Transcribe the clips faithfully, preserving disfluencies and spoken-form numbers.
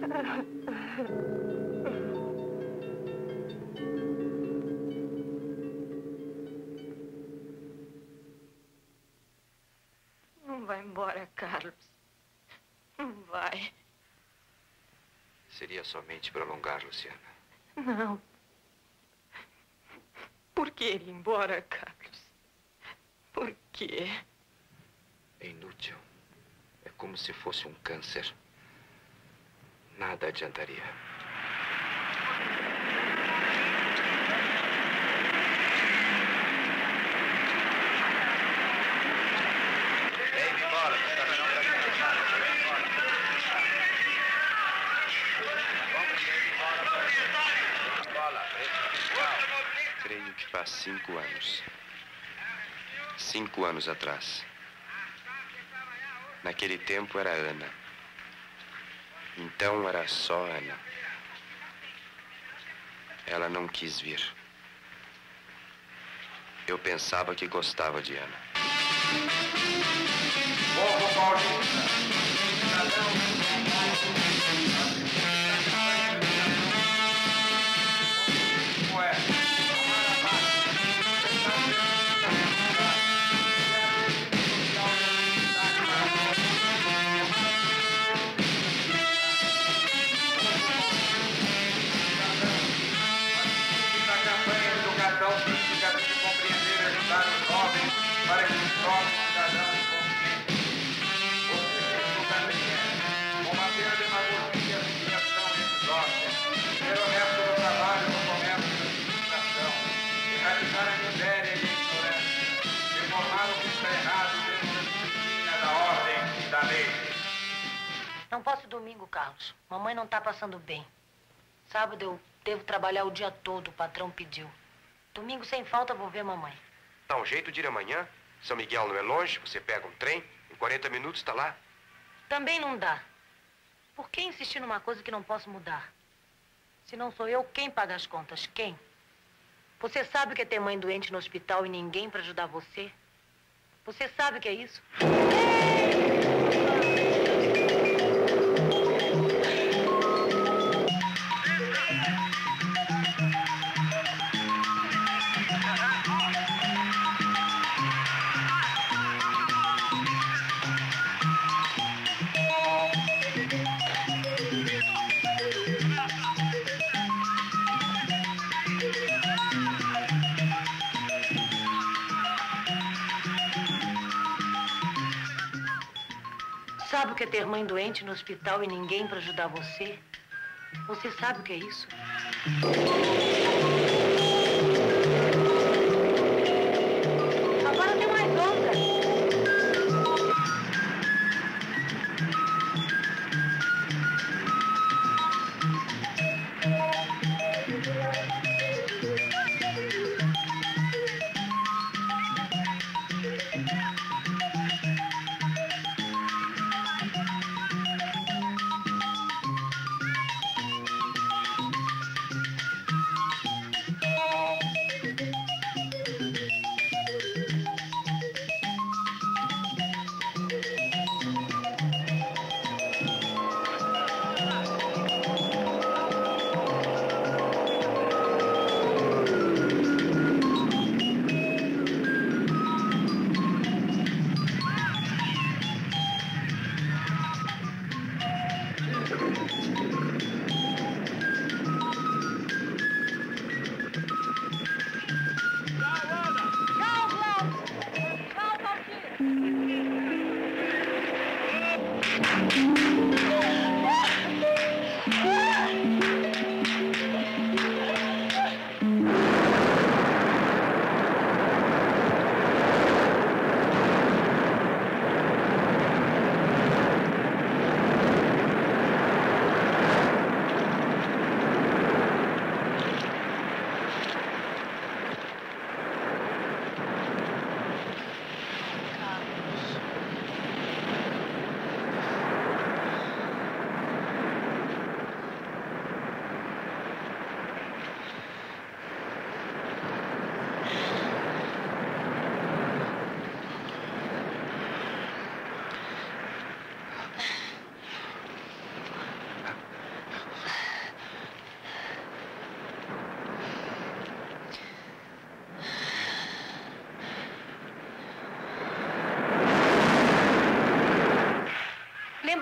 Não vai embora, Carlos. Não vai. Seria somente prolongar, Luciana. Não. Por que ir embora, Carlos? Por quê? É inútil. É como se fosse um câncer. Nada adiantaria. Vem embora, Creio que faz cinco anos. Cinco anos atrás. Naquele tempo era Ana. Então era só Ana. Ela não quis vir. Eu pensava que gostava de Ana. Povo paulista, para que os jovens cidadãos conscientes, porque isso também é combater a demagogia e a humilhação desses jovens, ser honesto no trabalho, no comércio e na administração, erradicar a miséria e a ignorância, reformar o que está errado dentro da disciplina, da ordem e da lei. Não posso domingo, Carlos. Mamãe não está passando bem. Sábado eu devo trabalhar o dia todo, o patrão pediu. Domingo, sem falta, vou ver mamãe. Dá um jeito de ir amanhã. São Miguel não é longe, você pega um trem, em quarenta minutos está lá. Também não dá. Por que insistir numa coisa que não posso mudar? Se não sou eu, quem paga as contas? Quem? Você sabe o que é ter mãe doente no hospital e ninguém para ajudar você? Você sabe o que é isso? Sabe o que é ter mãe doente no hospital e ninguém para ajudar você? Você sabe o que é isso? Agora tem mais outra.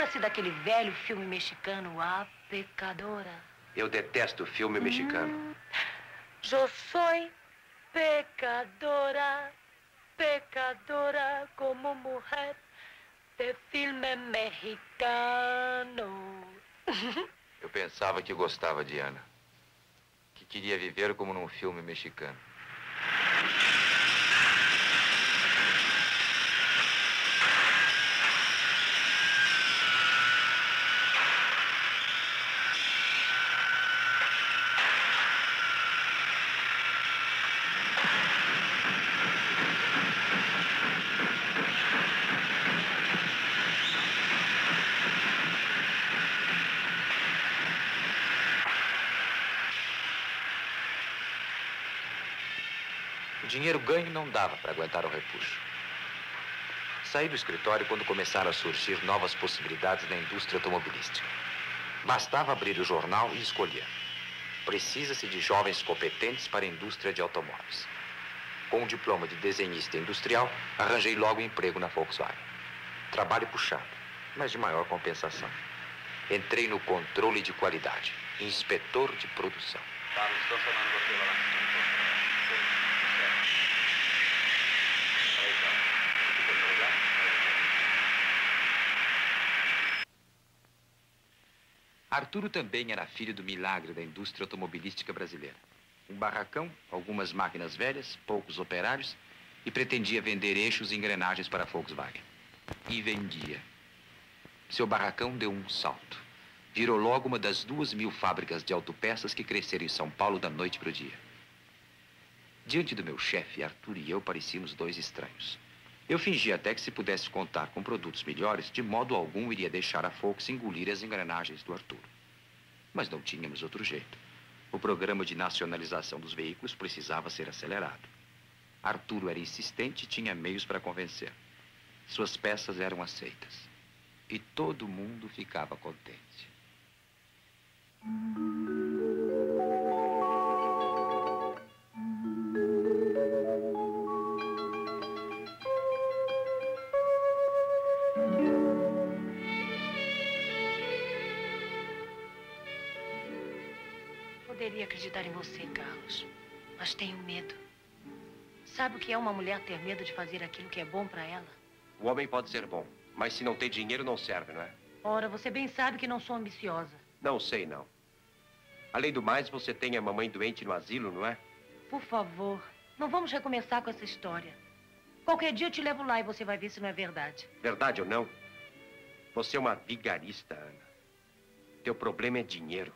Lembra-se daquele velho filme mexicano, A Pecadora? Eu detesto filme mexicano. Eu sou pecadora, pecadora como mulher de filme mexicano. Eu pensava que gostava de Ana. Que queria viver como num filme mexicano. O dinheiro ganho não dava para aguentar o repuxo. Saí do escritório quando começaram a surgir novas possibilidades na indústria automobilística. Bastava abrir o jornal e escolher. Precisa-se de jovens competentes para a indústria de automóveis. Com um diploma de desenhista industrial, arranjei logo emprego na Volkswagen. Trabalho puxado, mas de maior compensação. Entrei no controle de qualidade, inspetor de produção. Carlos, estão chamando você lá. Arturo também era filho do milagre da indústria automobilística brasileira. Um barracão, algumas máquinas velhas, poucos operários, e pretendia vender eixos e engrenagens para a Volkswagen. E vendia. Seu barracão deu um salto. Virou logo uma das duas mil fábricas de autopeças que cresceram em São Paulo da noite para o dia. Diante do meu chefe, Arthur e eu parecíamos dois estranhos. Eu fingi até que se pudesse contar com produtos melhores, de modo algum iria deixar a Volks engolir as engrenagens do Arthur. Mas não tínhamos outro jeito. O programa de nacionalização dos veículos precisava ser acelerado. Arturo era insistente e tinha meios para convencer. Suas peças eram aceitas. E todo mundo ficava contente. Poderia acreditar em você, Carlos, mas tenho medo. Sabe o que é uma mulher ter medo de fazer aquilo que é bom para ela? O homem pode ser bom, mas se não tem dinheiro, não serve, não é? Ora, você bem sabe que não sou ambiciosa. Não sei, não. Além do mais, você tem a mamãe doente no asilo, não é? Por favor, não vamos recomeçar com essa história. Qualquer dia eu te levo lá e você vai ver se não é verdade. Verdade ou não? Você é uma vigarista, Ana. Teu problema é dinheiro.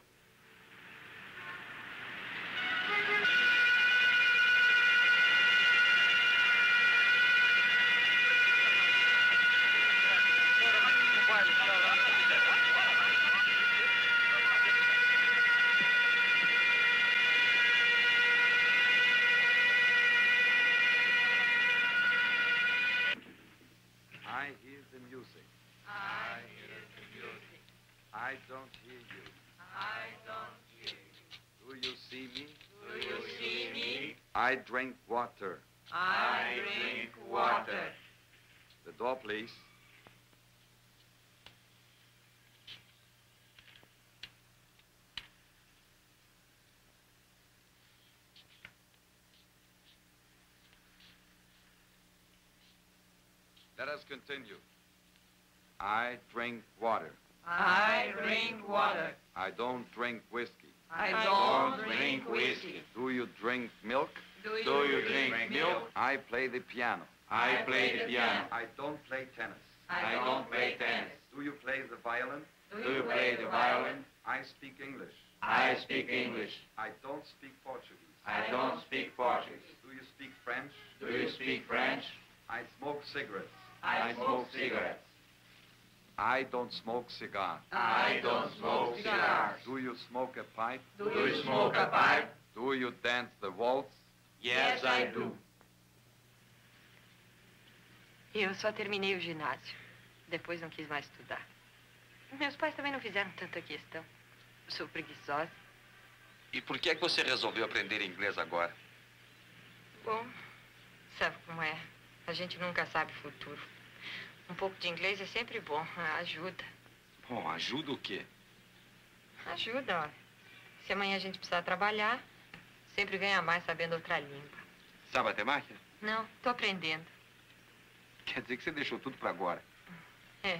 I hear the music. I hear the music. I don't hear you. I don't hear you. Do you see me? Do you see me? I drink water. I drink water. The door, please. Let us continue. I drink water. I drink water. I don't drink whiskey. I don't drink whiskey. Do you drink milk? Do you drink milk? I play the piano. I play the piano. I don't play tennis. I don't play tennis. Do you play the violin? Do you play the violin? I speak English. I speak English. I don't speak Portuguese. I don't speak Portuguese. Do you speak French? Do you speak French? I smoke cigarettes. I smoke cigarettes. I don't smoke cigar. I don't smoke cigars. Do you smoke a pipe? Do you smoke a pipe? Do you dance the waltz? Yes, I do. Eu só terminei o ginásio. Depois não quis mais estudar. Meus pais também não fizeram tanta questão. Eu sou preguiçosa. E por que é que você resolveu aprender inglês agora? Bom, sabe como é? A gente nunca sabe o futuro. Um pouco de inglês é sempre bom, ajuda. Bom, ajuda o quê? Ajuda, ó. Se amanhã a gente precisar trabalhar, sempre ganha mais sabendo outra língua. Sabe matemática? Não, tô aprendendo. Quer dizer que você deixou tudo pra agora. É.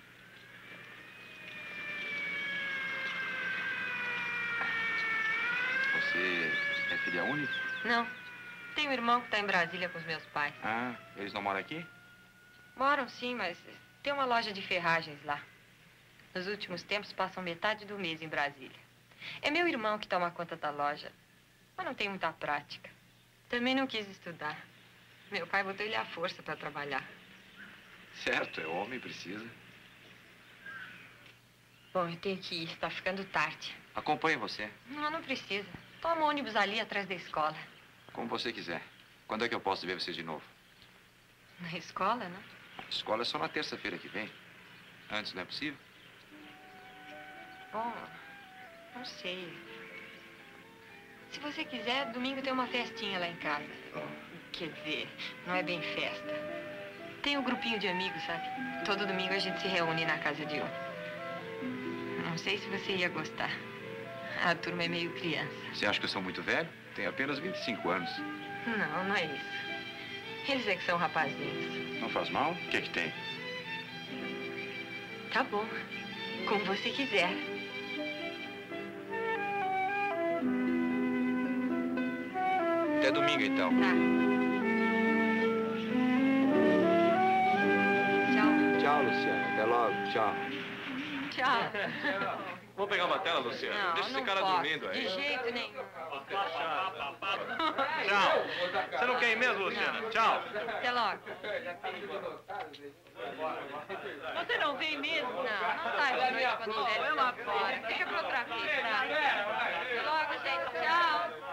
Você é filha única? Não. Tenho um irmão que tá em Brasília com os meus pais. Ah, eles não moram aqui? Moram sim, mas tem uma loja de ferragens lá. Nos últimos tempos passam metade do mês em Brasília. É meu irmão que toma conta da loja, mas não tem muita prática. Também não quis estudar. Meu pai botou ele à força para trabalhar. Certo, é homem, precisa. Bom, eu tenho que ir, está ficando tarde. Acompanhe você, Não, não precisa. Toma um ônibus ali atrás da escola. como você quiser. Quando é que eu posso ver você de novo? Na escola, né? A escola é só na terça-feira que vem. Antes não é possível? Bom, não sei. Se você quiser, domingo tem uma festinha lá em casa. Quer dizer, não é bem festa. Tem um grupinho de amigos, sabe? Todo domingo a gente se reúne na casa de um. Não sei se você ia gostar. A turma é meio criança. Você acha que eu sou muito velho? Tenho apenas vinte e cinco anos. Não, não é isso. Eles é que são rapazinhos. Não faz mal? O que é que tem? Tá bom. Como você quiser. Até domingo, então. Tá. Tchau. Tchau, Luciana. Até logo. Tchau. Tchau. Vamos pegar uma tela, Luciano? Não, Deixa não esse cara posso. dormindo aí. De jeito nenhum. Tchau. Você não quer ir mesmo, Luciana? Tchau. Até logo. Você não vem mesmo? Não, não sai de noite quando os velhos estão fora. Deixa pra outra vez, tá? Até logo, gente. Tchau.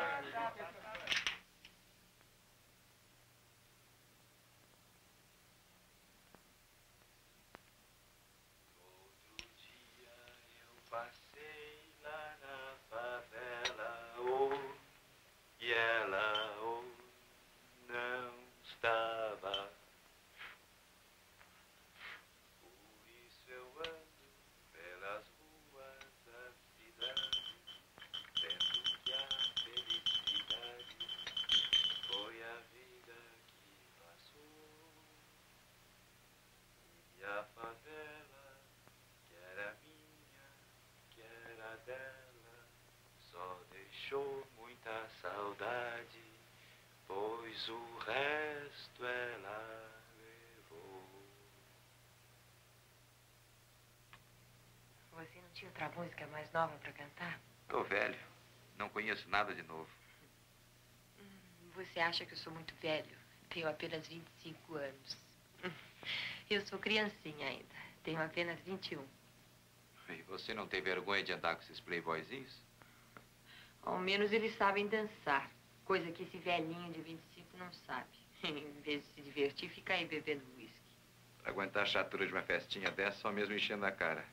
Passei lá na favela, oh, e ela, oh, não estava. Por isso eu ando pelas ruas da cidade, vendo que a felicidade foi a vida que passou. E a favela, que era minha, que era dela, só deixou muita saudade, pois o resto ela levou. Você não tinha outra música mais nova pra cantar? Tô velho. Não conheço nada de novo. Você acha que eu sou muito velho? Tenho apenas vinte e cinco anos. Eu sou criancinha ainda. Tenho apenas vinte e um. E você não tem vergonha de andar com esses playboyzinhos? Ao menos eles sabem dançar. Coisa que esse velhinho de vinte e cinco não sabe. Em vez de se divertir, fica aí bebendo uísque. Pra aguentar a chatura de uma festinha dessa, só mesmo enchendo a cara.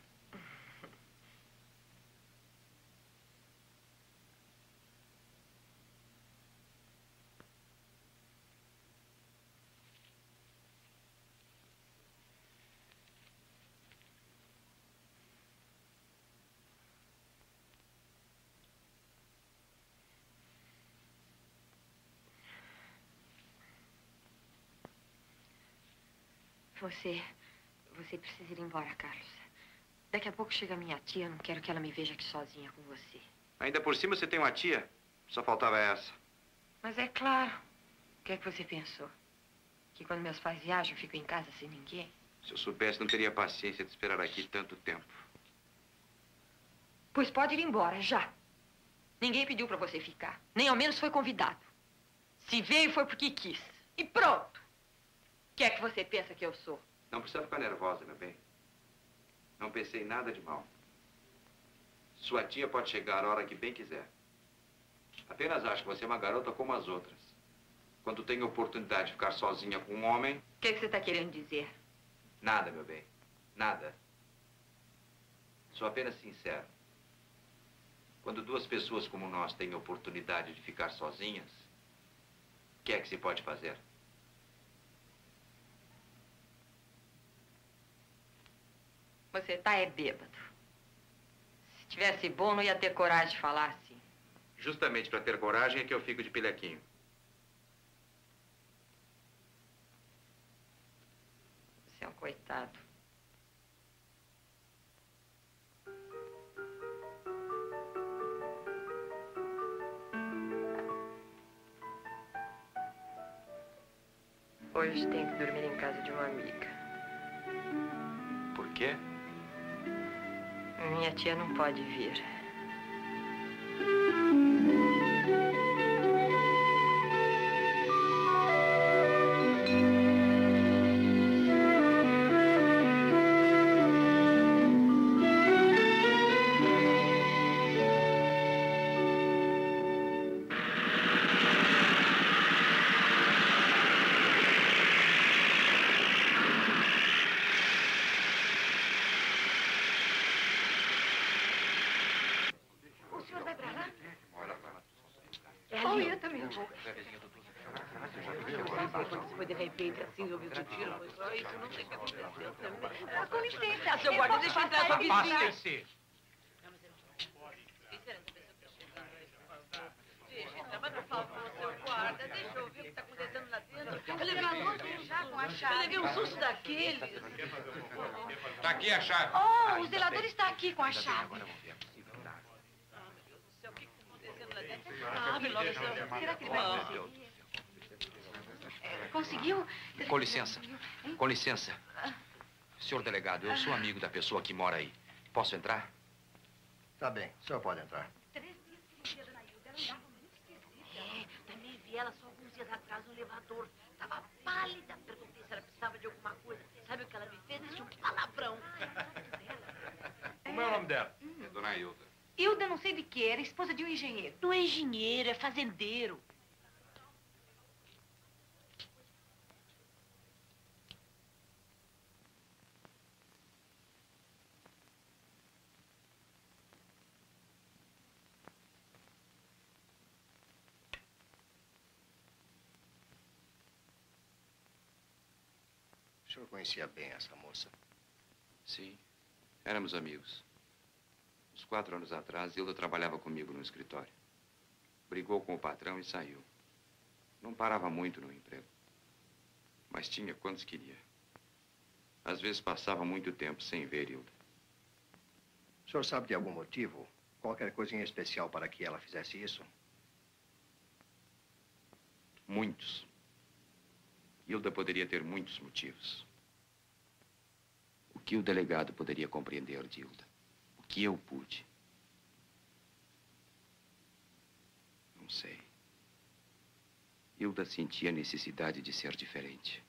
Você... Você precisa ir embora, Carlos. Daqui a pouco chega minha tia. Eu não quero que ela me veja aqui sozinha com você. Ainda por cima você tem uma tia? Só faltava essa. Mas é claro. O que é que você pensou? Que quando meus pais viajam, eu fico em casa sem ninguém? Se eu soubesse, não teria paciência de esperar aqui tanto tempo. Pois pode ir embora, já. Ninguém pediu pra você ficar. Nem ao menos foi convidado. Se veio, foi porque quis. E pronto. O que é que você pensa que eu sou? Não precisa ficar nervosa, meu bem. Não pensei em nada de mal. Sua tia pode chegar a hora que bem quiser. Apenas acho que você é uma garota como as outras. Quando tem oportunidade de ficar sozinha com um homem... O que é que você está querendo dizer? Nada, meu bem. Nada. Sou apenas sincero. Quando duas pessoas como nós têm oportunidade de ficar sozinhas, o que é que se pode fazer? Você tá é bêbado. Se tivesse bom, não ia ter coragem de falar assim. Justamente para ter coragem é que eu fico de pilequinho. Você é um coitado. Hoje tem que dormir em casa de uma amiga. Por quê? Minha tia não pode vir. Foi de repente assim, eu vi o tiro, foi só isso, não sei o que aconteceu também. Ah, com licença, seu guarda, deixa eu entrar com a vizinha. Afastem-se. Gente, mas por favor, seu guarda, deixa eu ver o que está acontecendo lá dentro. Eu levei um susto já com a chave. Eu levei um susto daqueles. Tá aqui a chave. Oh, o zelador está aqui com a chave. Ah, meu Deus do céu, o que está acontecendo lá dentro? Abre logo essa... Será que ele vai conseguir? É, conseguiu? Com licença. Com licença. Senhor delegado, eu sou amigo da pessoa que mora aí. Posso entrar? Tá bem, o senhor pode entrar. Três dias que não via Dona Hilda, ela andava muito esquisita. É, também vi ela só alguns dias atrás no elevador. Estava pálida. Perguntei se ela precisava de alguma coisa. Sabe o que ela me fez? Deixa um palavrão. Como é o nome dela? É Dona Hilda. Hilda não sei de que, era esposa de um engenheiro. Não é engenheiro, é fazendeiro. O senhor conhecia bem essa moça? Sim, éramos amigos. Uns quatro anos atrás, Hilda trabalhava comigo no escritório. Brigou com o patrão e saiu. Não parava muito no emprego, mas tinha quantos queria. Às vezes passava muito tempo sem ver Hilda. O senhor sabe de algum motivo? Qualquer coisa em especial para que ela fizesse isso? Muitos. Hilda poderia ter muitos motivos. O que o delegado poderia compreender de Hilda? O que eu pude? Não sei. Hilda sentia a necessidade de ser diferente.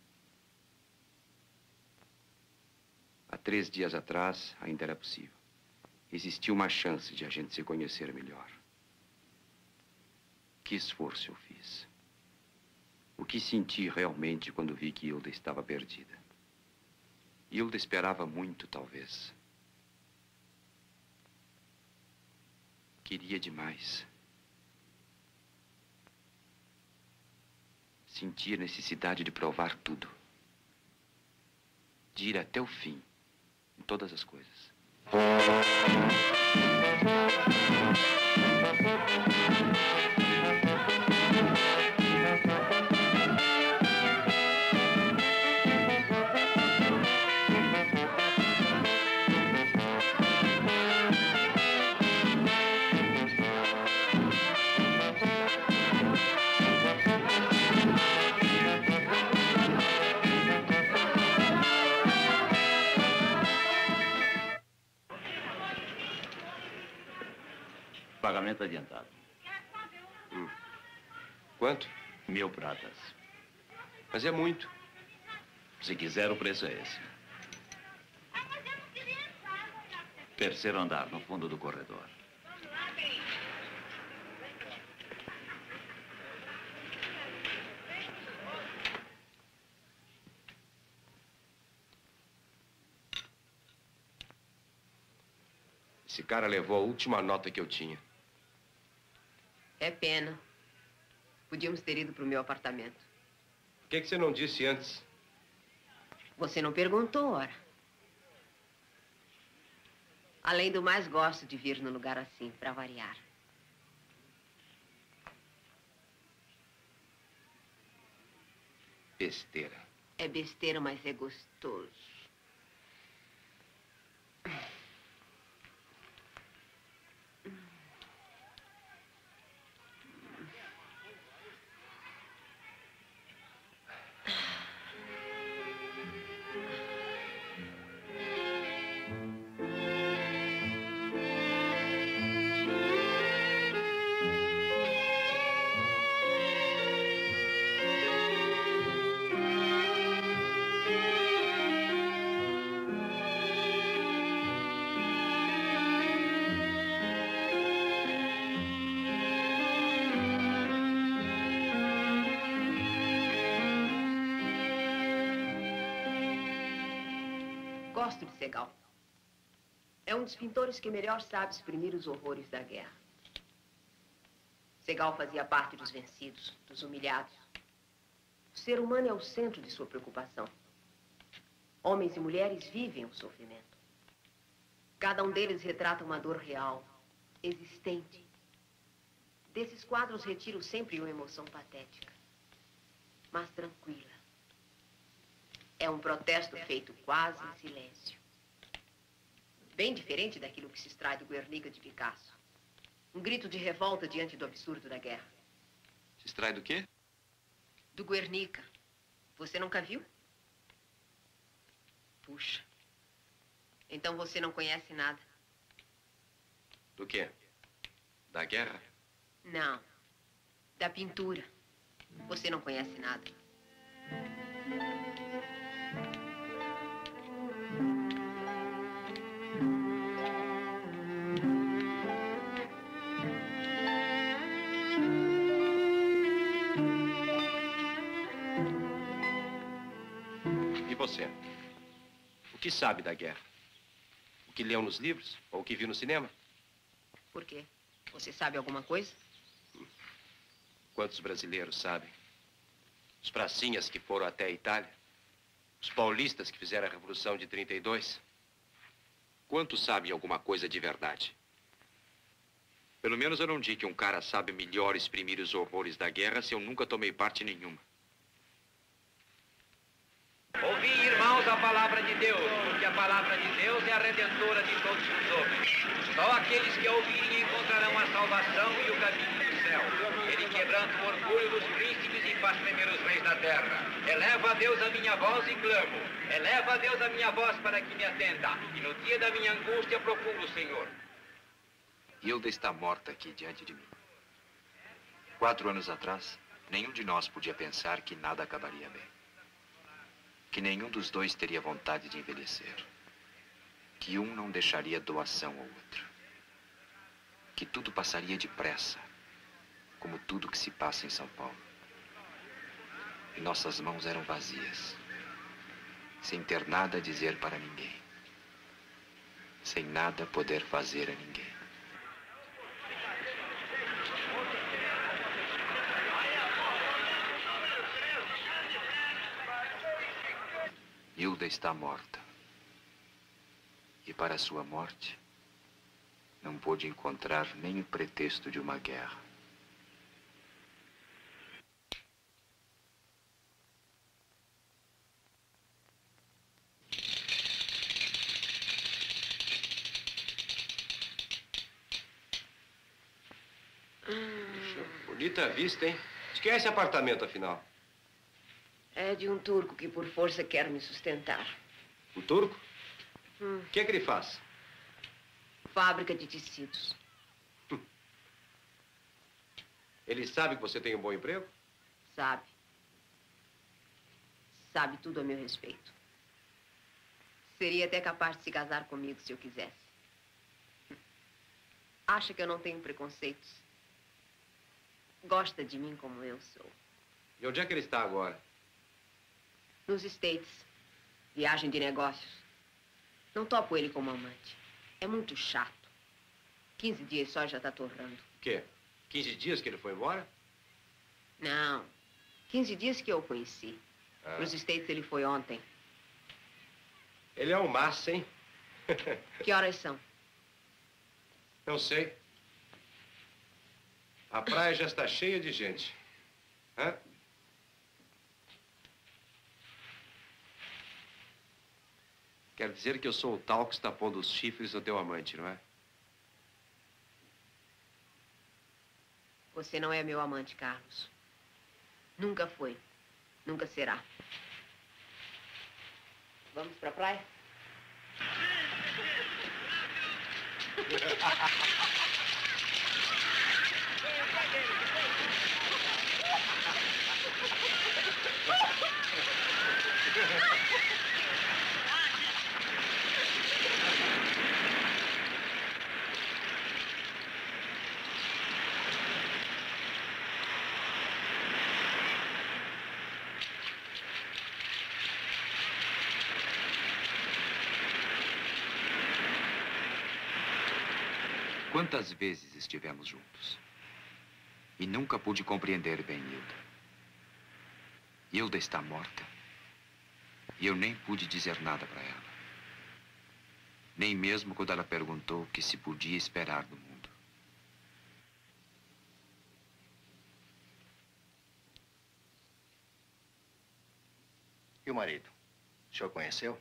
Há três dias atrás, ainda era possível. Existia uma chance de a gente se conhecer melhor. Que esforço eu fiz. O que senti realmente quando vi que Hilda estava perdida. Hilda esperava muito, talvez. Queria demais. Sentia necessidade de provar tudo. De ir até o fim, em todas as coisas. Pagamento adiantado. Hum. Quanto? Mil pratas. Mas é muito. Se quiser, o preço é esse. Terceiro andar, no fundo do corredor. Esse cara levou a última nota que eu tinha. É pena. Podíamos ter ido para o meu apartamento. Por que que você não disse antes? Você não perguntou, ora. Além do mais, gosto de vir num lugar assim, para variar. Besteira. É besteira, mas é gostoso. Gosto de Segal. É um dos pintores que melhor sabe exprimir os horrores da guerra. Segal fazia parte dos vencidos, dos humilhados. O ser humano é o centro de sua preocupação. Homens e mulheres vivem o sofrimento. Cada um deles retrata uma dor real, existente. Desses quadros retiro sempre uma emoção patética, mas tranquila. É um protesto feito quase em silêncio. Bem diferente daquilo que se extrai do Guernica de Picasso. Um grito de revolta diante do absurdo da guerra. Se extrai do quê? Do Guernica. Você nunca viu? Puxa. Então você não conhece nada. Do quê? Da guerra? Não. Da pintura. Você não conhece nada. E você? O que sabe da guerra? O que leu nos livros? Ou o que viu no cinema? Por quê? Você sabe alguma coisa? Quantos brasileiros sabem? Os pracinhas que foram até a Itália? Os paulistas que fizeram a Revolução de trinta e dois? Quantos sabem alguma coisa de verdade? Pelo menos eu não digo que um cara sabe melhor exprimir os horrores da guerra se eu nunca tomei parte nenhuma. Ouvi, irmãos, a palavra de Deus, porque a palavra de Deus é a redentora de todos os homens. Só aqueles que a ouvirem encontrarão a salvação e o caminho do céu. Ele quebranta o orgulho dos príncipes e faz tremer os reis da terra. Eleva a Deus a minha voz e clamo. Eleva a Deus a minha voz para que me atenda. E no dia da minha angústia procuro o Senhor. Hilda está morta aqui diante de mim. Quatro anos atrás, nenhum de nós podia pensar que nada acabaria bem. Que nenhum dos dois teria vontade de envelhecer. Que um não deixaria doação ao outro. Que tudo passaria depressa, como tudo que se passa em São Paulo. E nossas mãos eram vazias, sem ter nada a dizer para ninguém. Sem nada poder fazer a ninguém. Hilda está morta. E para sua morte, não pôde encontrar nem o pretexto de uma guerra. Bonita vista, hein? De quem é esse apartamento, afinal? É de um turco que por força quer me sustentar. O turco? Hum. O que é que ele faz? Fábrica de tecidos. Ele sabe que você tem um bom emprego? Sabe. Sabe tudo a meu respeito. Seria até capaz de se casar comigo se eu quisesse. Acha que eu não tenho preconceitos. Gosta de mim como eu sou. E onde é que ele está agora? Nos States. Viagem de negócios. Não topo ele como amante. É muito chato. Quinze dias só já tá torrando. O quê? Quinze dias que ele foi embora? Não. Quinze dias que eu o conheci. Ah. Nos States ele foi ontem. Ele é um massa, hein? Que horas são? Eu sei. A praia já está cheia de gente. Hã? Quer dizer que eu sou o tal que está pondo os chifres no teu amante, não é? Você não é meu amante, Carlos. Nunca foi. Nunca será. Vamos pra praia? Quantas vezes estivemos juntos? E nunca pude compreender bem Hilda. Hilda está morta. E eu nem pude dizer nada para ela. Nem mesmo quando ela perguntou o que se podia esperar do mundo. E o marido? O senhor conheceu?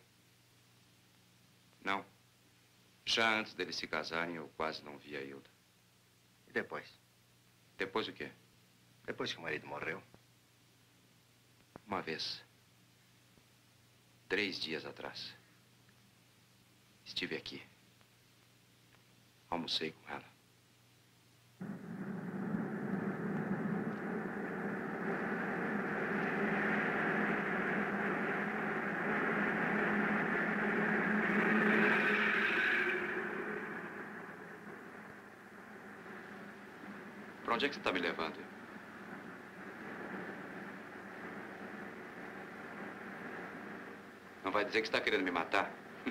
Não. Já antes deles se casarem, eu quase não via a Hilda. E depois? Depois o quê? Depois que o marido morreu? Uma vez. Três dias atrás. Estive aqui. Almocei com ela. Pra onde é que você está me levando? Não vai dizer que está querendo me matar?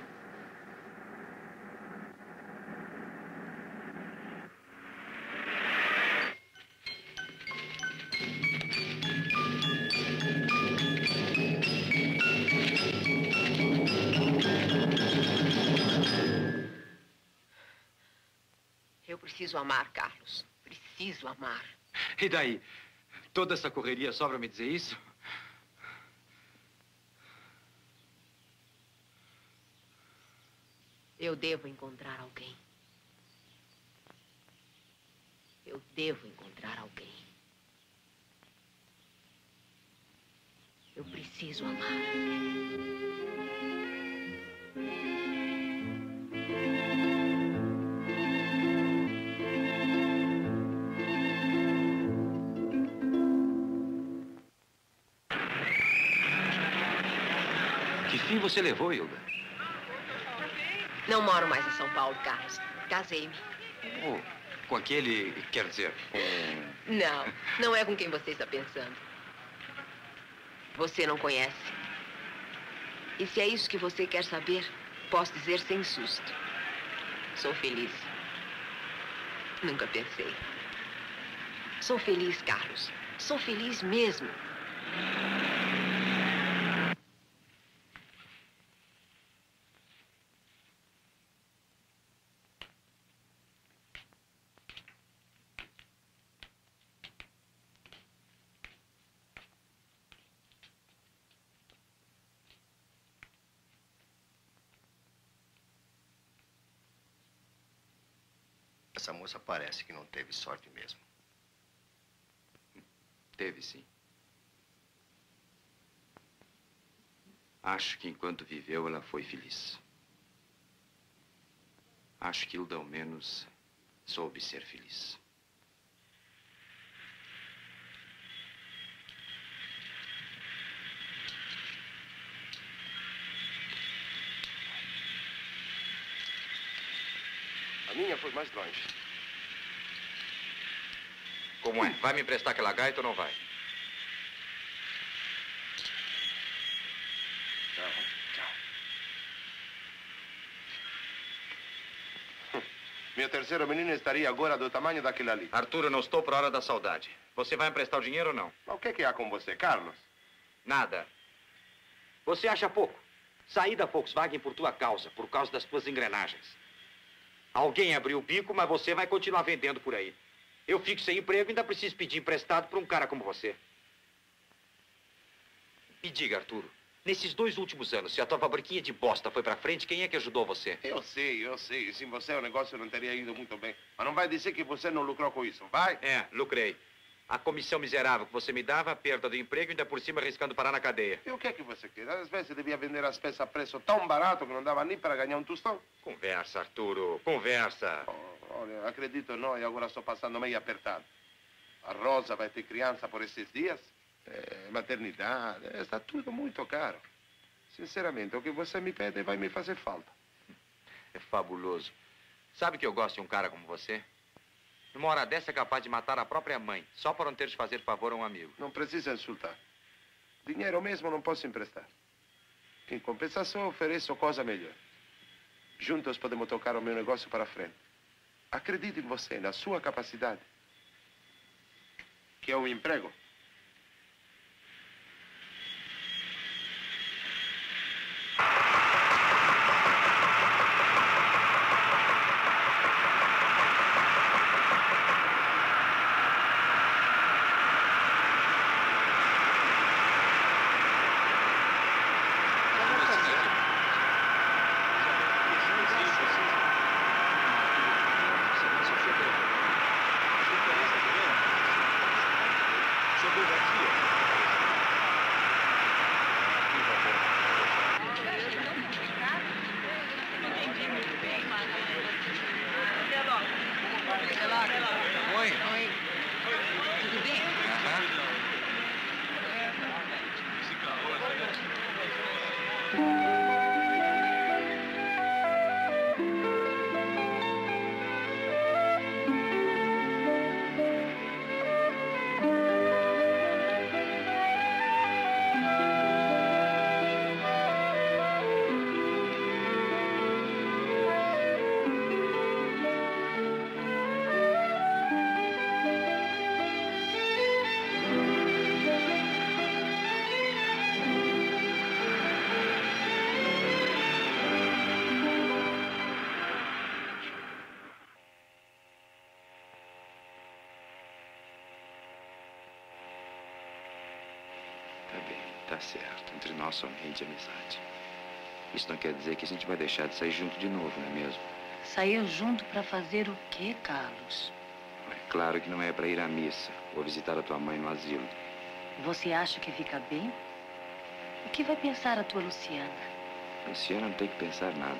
Eu preciso amar, Carlos. Preciso amar. E daí? Toda essa correria só pra me dizer isso? Eu devo encontrar alguém. Eu devo encontrar alguém. Eu preciso amar. Que fim você levou, Hilda? Não moro mais em São Paulo, Carlos. Casei-me. Oh, com aquele, quer dizer, com... Não, não é com quem você está pensando. Você não conhece. E se é isso que você quer saber, posso dizer sem susto. Sou feliz. Nunca pensei. Sou feliz, Carlos. Sou feliz mesmo. Essa moça parece que não teve sorte mesmo. Teve, sim. Acho que enquanto viveu, ela foi feliz. Acho que Hilda, ao menos, soube ser feliz. A minha foi mais longe. Como é? Vai me emprestar aquela gaita ou não vai? Tchau, tchau. Minha terceira menina estaria agora do tamanho daquela ali. Arthur, eu não estou para a hora da saudade. Você vai emprestar o dinheiro ou não? Mas o que é que há com você, Carlos? Nada. Você acha pouco? Saí da Volkswagen por tua causa, por causa das tuas engrenagens. Alguém abriu o bico, mas você vai continuar vendendo por aí. Eu fico sem emprego e ainda preciso pedir emprestado para um cara como você. Me diga, Arturo, nesses dois últimos anos, se a tua fabriquinha de bosta foi pra frente, quem é que ajudou você? Eu sei, eu sei. Sem você o negócio não teria ido muito bem. Mas não vai dizer que você não lucrou com isso, vai? É, lucrei. A comissão miserável que você me dava, a perda do emprego e ainda por cima arriscando parar na cadeia. E o que é que você quer? Às vezes devia vender as peças a preço tão barato que não dava nem para ganhar um tostão. Conversa, Arturo, conversa. Oh, olha, acredito não, e agora estou passando meio apertado. A Rosa vai ter criança por esses dias. É, maternidade, está tudo muito caro. Sinceramente, o que você me pede vai me fazer falta. É fabuloso. Sabe que eu gosto de um cara como você? Numa hora dessa é capaz de matar a própria mãe, só por não ter de fazer favor a um amigo. Não precisa insultar. Dinheiro mesmo não posso emprestar. Em compensação, ofereço coisa melhor. Juntos podemos tocar o meu negócio para frente. Acredito em você, na sua capacidade. Que é um emprego. Tá certo, entre nós somente amizade. Isso não quer dizer que a gente vai deixar de sair junto de novo, não é mesmo? Sair junto pra fazer o quê, Carlos? É claro que não é pra ir à missa ou visitar a tua mãe no asilo. Você acha que fica bem? O que vai pensar a tua Luciana? Luciana não tem que pensar nada.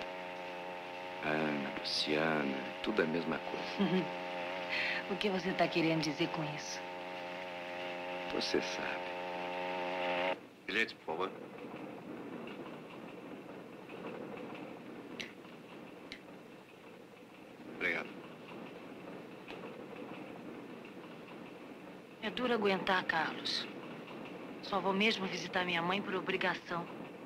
Ana, Luciana, tudo a mesma coisa. O que você tá querendo dizer com isso? Você sabe. Bilhete, por favor. Obrigado. É duro aguentar, Carlos. Só vou mesmo visitar minha mãe por obrigação.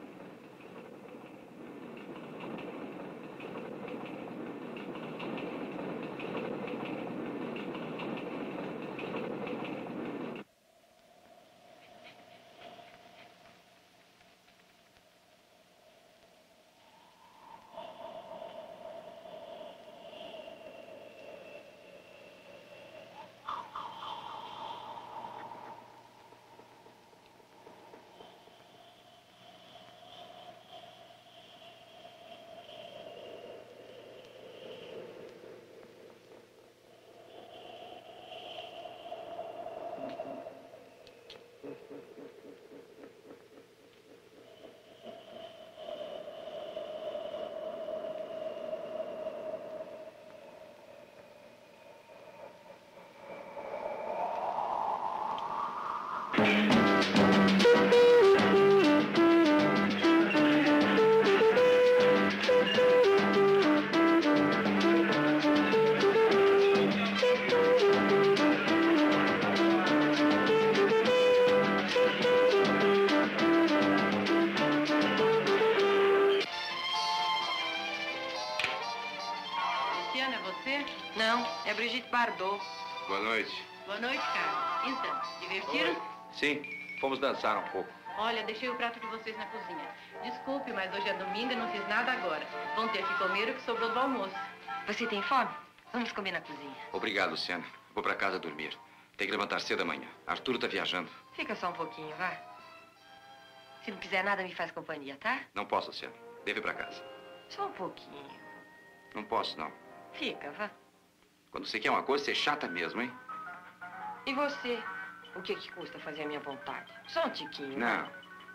Luciana, é você? Não, é Brigitte Bardot. Boa noite. Boa noite, Carlos. Então, divertiram? Sim, fomos dançar um pouco. Olha, deixei o prato de vocês na cozinha. Desculpe, mas hoje é domingo e não fiz nada agora. Vão ter que comer o que sobrou do almoço. Você tem fome? Vamos comer na cozinha. Obrigado, Luciana. Vou pra casa dormir. Tem que levantar cedo amanhã. Arturo tá viajando. Fica só um pouquinho, vá. Se não quiser nada, me faz companhia, tá? Não posso, Luciana. Devo ir pra casa. Só um pouquinho. Não posso, não. Fica, vá. Quando você quer uma coisa, você é chata mesmo, hein? E você? O que que custa fazer a minha vontade? Só um tiquinho. Não.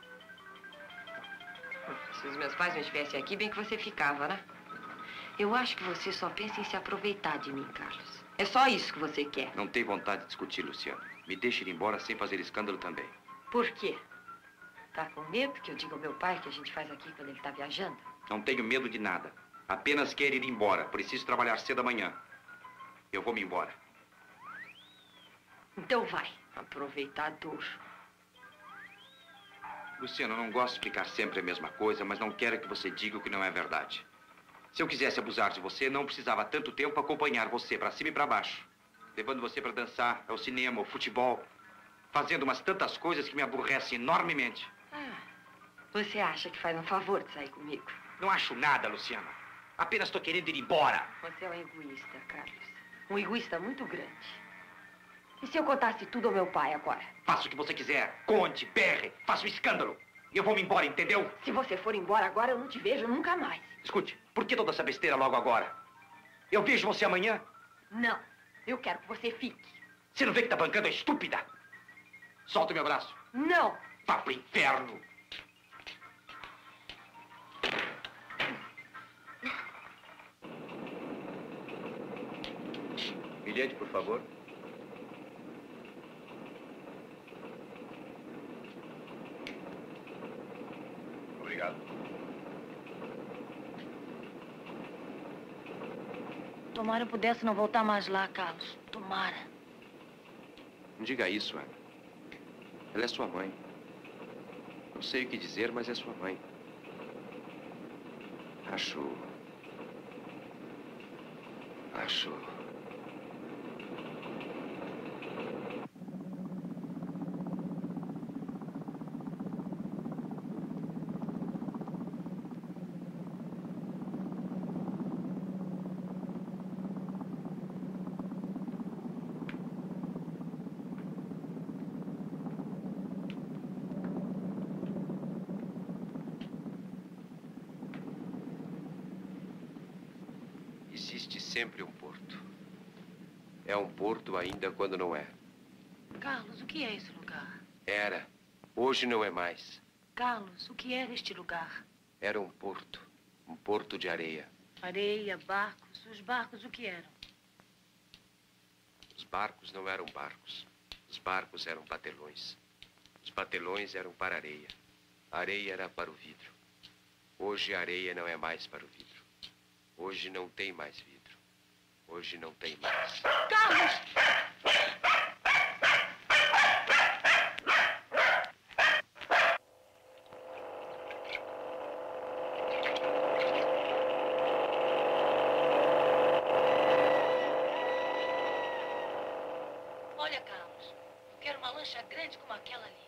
Se os meus pais não estivessem aqui, bem que você ficava, né? Eu acho que você só pensa em se aproveitar de mim, Carlos. É só isso que você quer. Não tenho vontade de discutir, Luciana. Me deixe ir embora sem fazer escândalo também. Por quê? Tá com medo que eu diga ao meu pai que a gente faz aqui quando ele tá viajando? Não tenho medo de nada. Apenas quero ir embora. Preciso trabalhar cedo amanhã. Eu vou me embora. Então vai. Aproveitador. Luciana, eu não gosto de explicar sempre a mesma coisa, mas não quero que você diga o que não é verdade. Se eu quisesse abusar de você, não precisava tanto tempo para acompanhar você para cima e para baixo. Levando você para dançar, ao cinema, ao futebol. Fazendo umas tantas coisas que me aborrecem enormemente. Ah, você acha que faz um favor de sair comigo? Não acho nada, Luciana. Apenas estou querendo ir embora. Você é um egoísta, Carlos. Um egoísta muito grande. E se eu contasse tudo ao meu pai agora? Faça o que você quiser. Conte, berre, faça um escândalo. E eu vou me embora, entendeu? Se você for embora agora, eu não te vejo nunca mais. Escute, por que toda essa besteira logo agora? Eu vejo você amanhã? Não. Eu quero que você fique. Você não vê que tá bancando a estúpida? Solta o meu braço. Não. Vá pro inferno. Bilhete, por favor. Obrigado. Tomara eu pudesse não voltar mais lá, Carlos. Tomara. Não diga isso, Ana. Ela é sua mãe. Não sei o que dizer, mas é sua mãe. Acho... Acho... Existe sempre um porto. É um porto ainda quando não é. Carlos, o que é esse lugar? Era. Hoje não é mais. Carlos, o que era este lugar? Era um porto. Um porto de areia. Areia, barcos. Os barcos, o que eram? Os barcos não eram barcos. Os barcos eram batelões. Os batelões eram para a areia. A areia era para o vidro. Hoje a areia não é mais para o vidro. Hoje não tem mais vidro. Hoje não tem mais. Carlos! Olha, Carlos, eu quero uma lancha grande como aquela ali.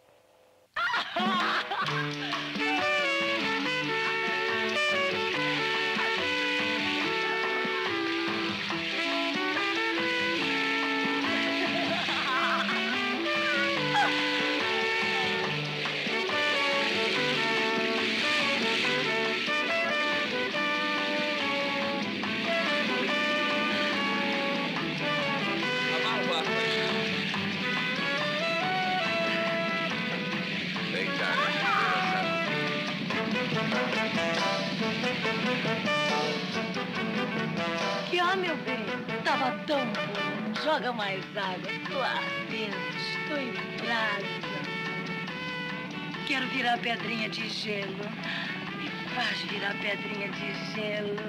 Que ó, meu bem, tava tão bom. Joga mais água. Tô ardendo, estou em brasa. Quero virar pedrinha de gelo. Me faz virar pedrinha de gelo.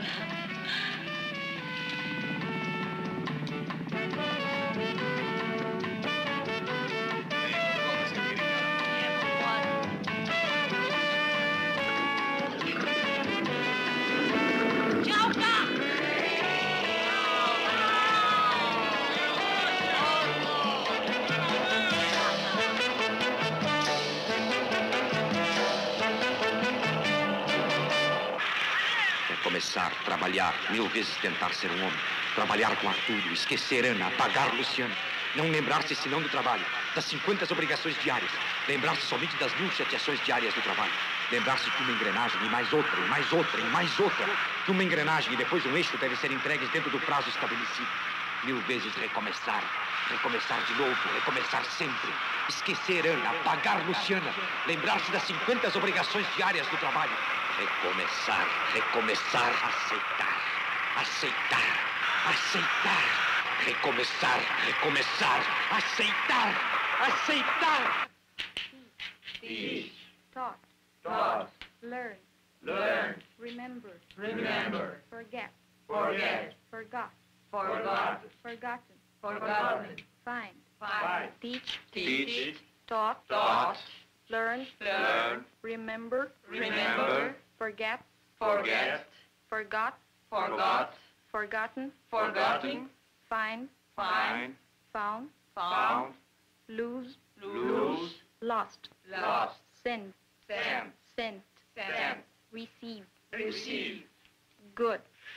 recomeçar, trabalhar, mil vezes tentar ser um homem. Trabalhar com Arturo, esquecer Ana, apagar Luciana. Não lembrar-se senão do trabalho, das cinquenta obrigações diárias. Lembrar-se somente das mil chateações diárias do trabalho. Lembrar-se que uma engrenagem, e mais outra, e mais outra, e mais outra. Que uma engrenagem e depois um eixo devem ser entregues dentro do prazo estabelecido. Mil vezes recomeçar, recomeçar de novo, recomeçar sempre. Esquecer Ana, apagar Luciana. Lembrar-se das cinquenta obrigações diárias do trabalho. Recomeçar, recomeçar, aceitar, aceitar, aceitar. Recomeçar, recomeçar, aceitar, aceitar. Teach. Taught. Taught. Learn. Learn. Remember. Remember. Forget. Forget. Forgot. Forgot. Forgotten. Forgotten. Find. Find. Teach. Teach. Taught. Taught. Learn. Learn. Remember. Remember. Forget. Forget. Forgot. Forgot. Forgotten. Forgotten. Find. Find. Found. Found. Lose. Lose. Lost. Lost. Send. Send. Sent. Sent. Receive. Receive. Good.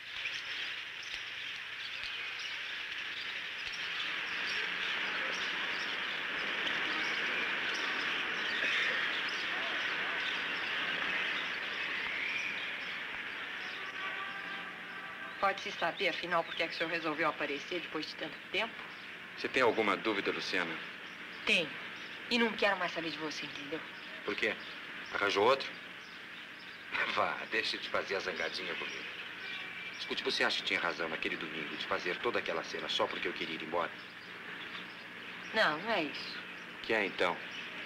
Pode-se saber, afinal, por que é que o senhor resolveu aparecer depois de tanto tempo? Você tem alguma dúvida, Luciana? Tenho. E não quero mais saber de você, entendeu? Por quê? Arranjou outro? Vá, deixe de fazer a zangadinha comigo. Escute, você acha que tinha razão naquele domingo de fazer toda aquela cena só porque eu queria ir embora? Não, não é isso. Que é, então?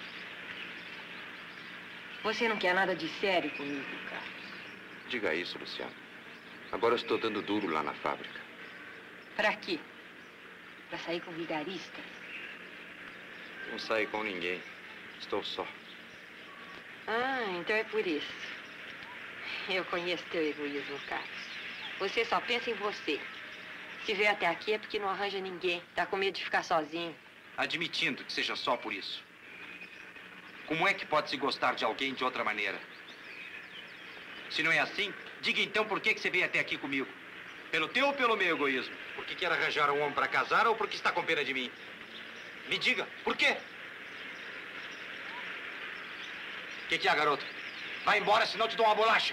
Você não quer nada de sério comigo, Carlos. Diga isso, Luciana. Agora eu estou dando duro lá na fábrica. Pra quê? Pra sair com vigaristas? Não saio com ninguém. Estou só. Ah, então é por isso. Eu conheço teu egoísmo, Carlos. Você só pensa em você. Se veio até aqui é porque não arranja ninguém. Tá com medo de ficar sozinho. Admitindo que seja só por isso. Como é que pode se gostar de alguém de outra maneira? Se não é assim, diga então por que que você veio até aqui comigo. Pelo teu ou pelo meu egoísmo? Porque quer arranjar um homem para casar ou porque está com pena de mim? Me diga, por quê? O que que é, garoto? Vai embora, senão te dou uma bolacha.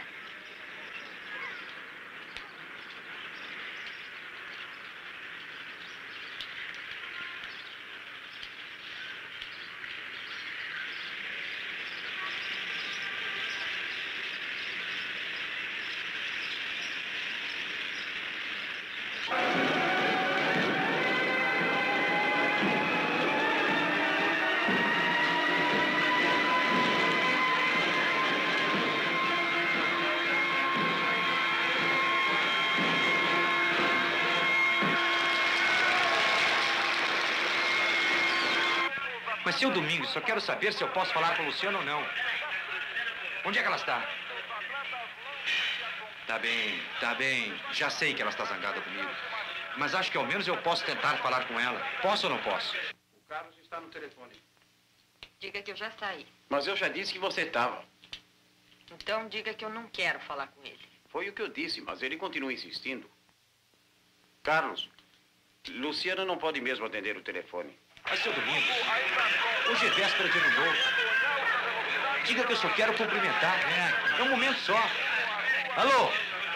Mas, seu Domingos, só quero saber se eu posso falar com a Luciana ou não. Onde é que ela está? Tá bem, tá bem. Já sei que ela está zangada comigo. Mas acho que ao menos eu posso tentar falar com ela. Posso ou não posso? O Carlos está no telefone. Diga que eu já saí. Mas eu já disse que você estava. Então diga que eu não quero falar com ele. Foi o que eu disse, mas ele continua insistindo. Carlos, Luciana não pode mesmo atender o telefone. Mas, seu Domingos, hoje é véspera de ano novo. Diga que eu só quero cumprimentar. É, é um momento só. Alô?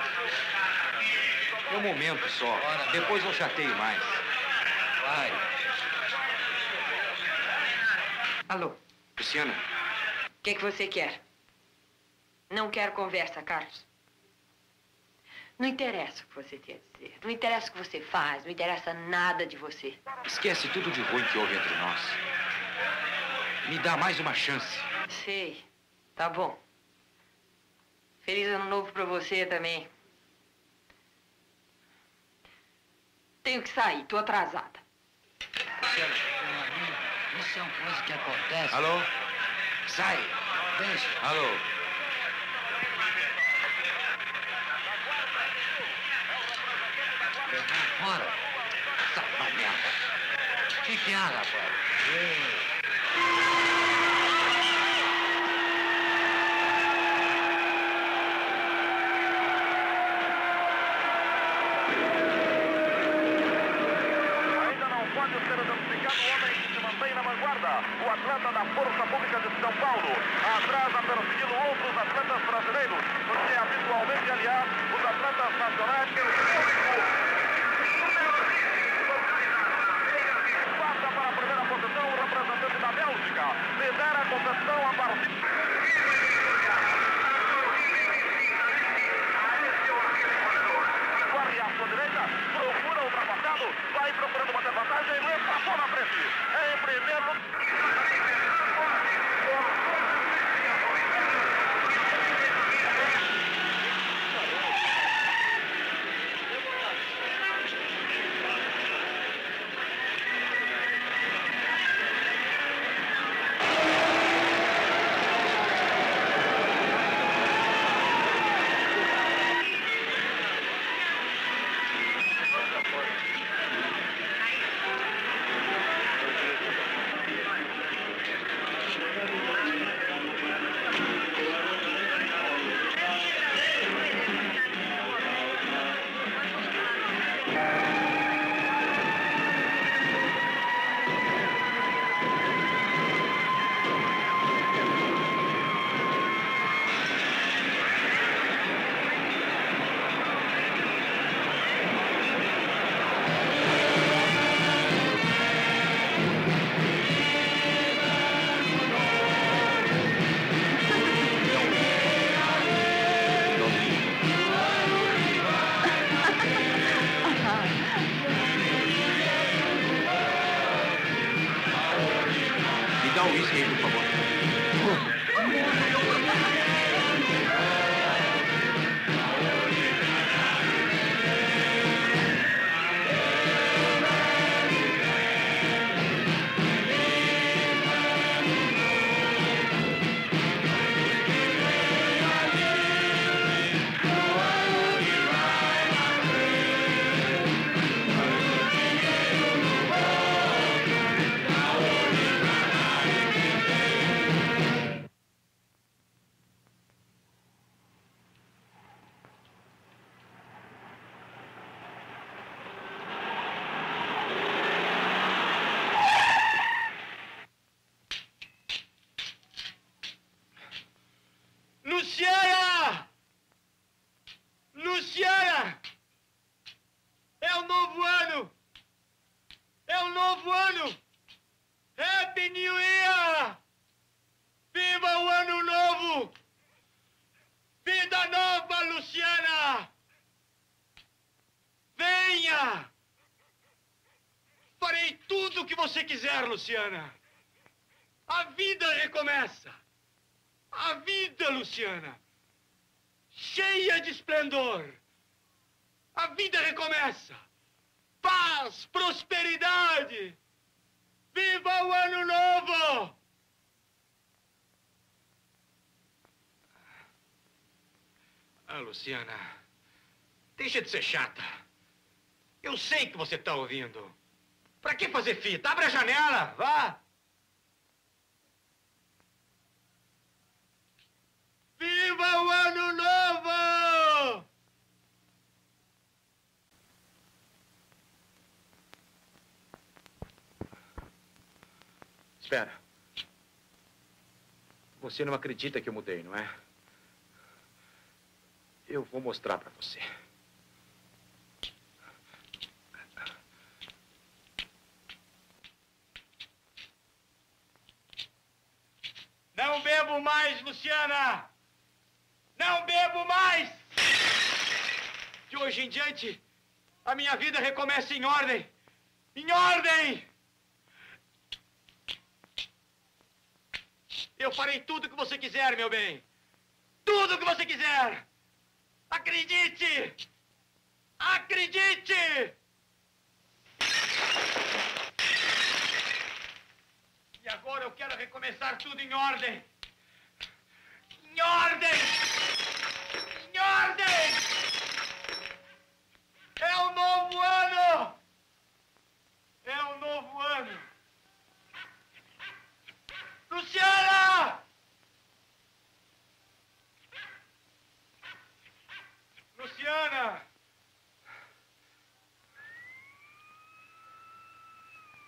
É um momento só. Depois não chateio mais. Vai. Alô? Luciana? O que que você quer? Não quero conversa, Carlos. Não interessa o que você tem a dizer. Não interessa o que você faz. Não interessa nada de você. Esquece tudo de ruim que houve entre nós. Me dá mais uma chance. Sei. Tá bom. Feliz ano novo pra você também. Tenho que sair. Tô atrasada. Luciana. Isso é uma coisa que acontece. Alô? Sai. Deixa. Alô? Fora. Sai pra merda. O que que há, rapaz? pode ser identificado o homem que se mantém na vanguarda, o atleta da Força Pública de São Paulo. Atrás, a perseguindo outros atletas brasileiros, porque habitualmente, aliás, os atletas nacionais pelo público. Passa para a primeira posição o representante da Bélgica. Lidera a competição a partir... Procura ultrapassado, vai procurando uma desvantagem e passou na frente. Em primeiro... Luciana! Luciana! É o novo ano! É o novo ano! Happy New Year! Viva o ano novo! Vida nova, Luciana! Venha! Farei tudo o que você quiser, Luciana! A vida recomeça! A vida, Luciana! Cheia de esplendor! A vida recomeça! Paz, prosperidade! Viva o ano novo! Ah, Luciana, deixa de ser chata. Eu sei que você está ouvindo. Pra que fazer fita? Abre a janela, vá! Viva o ano novo! Espera. Você não acredita que eu mudei, não é? Eu vou mostrar pra você. Não bebo mais, Luciana! Não bebo mais! De hoje em diante, a minha vida recomeça em ordem. Em ordem! Eu farei tudo o que você quiser, meu bem. Tudo o que você quiser. Acredite! Acredite! E agora eu quero recomeçar tudo em ordem. Em ordem! Em ordem! É o novo ano! É o novo ano! Luciana! Luciana!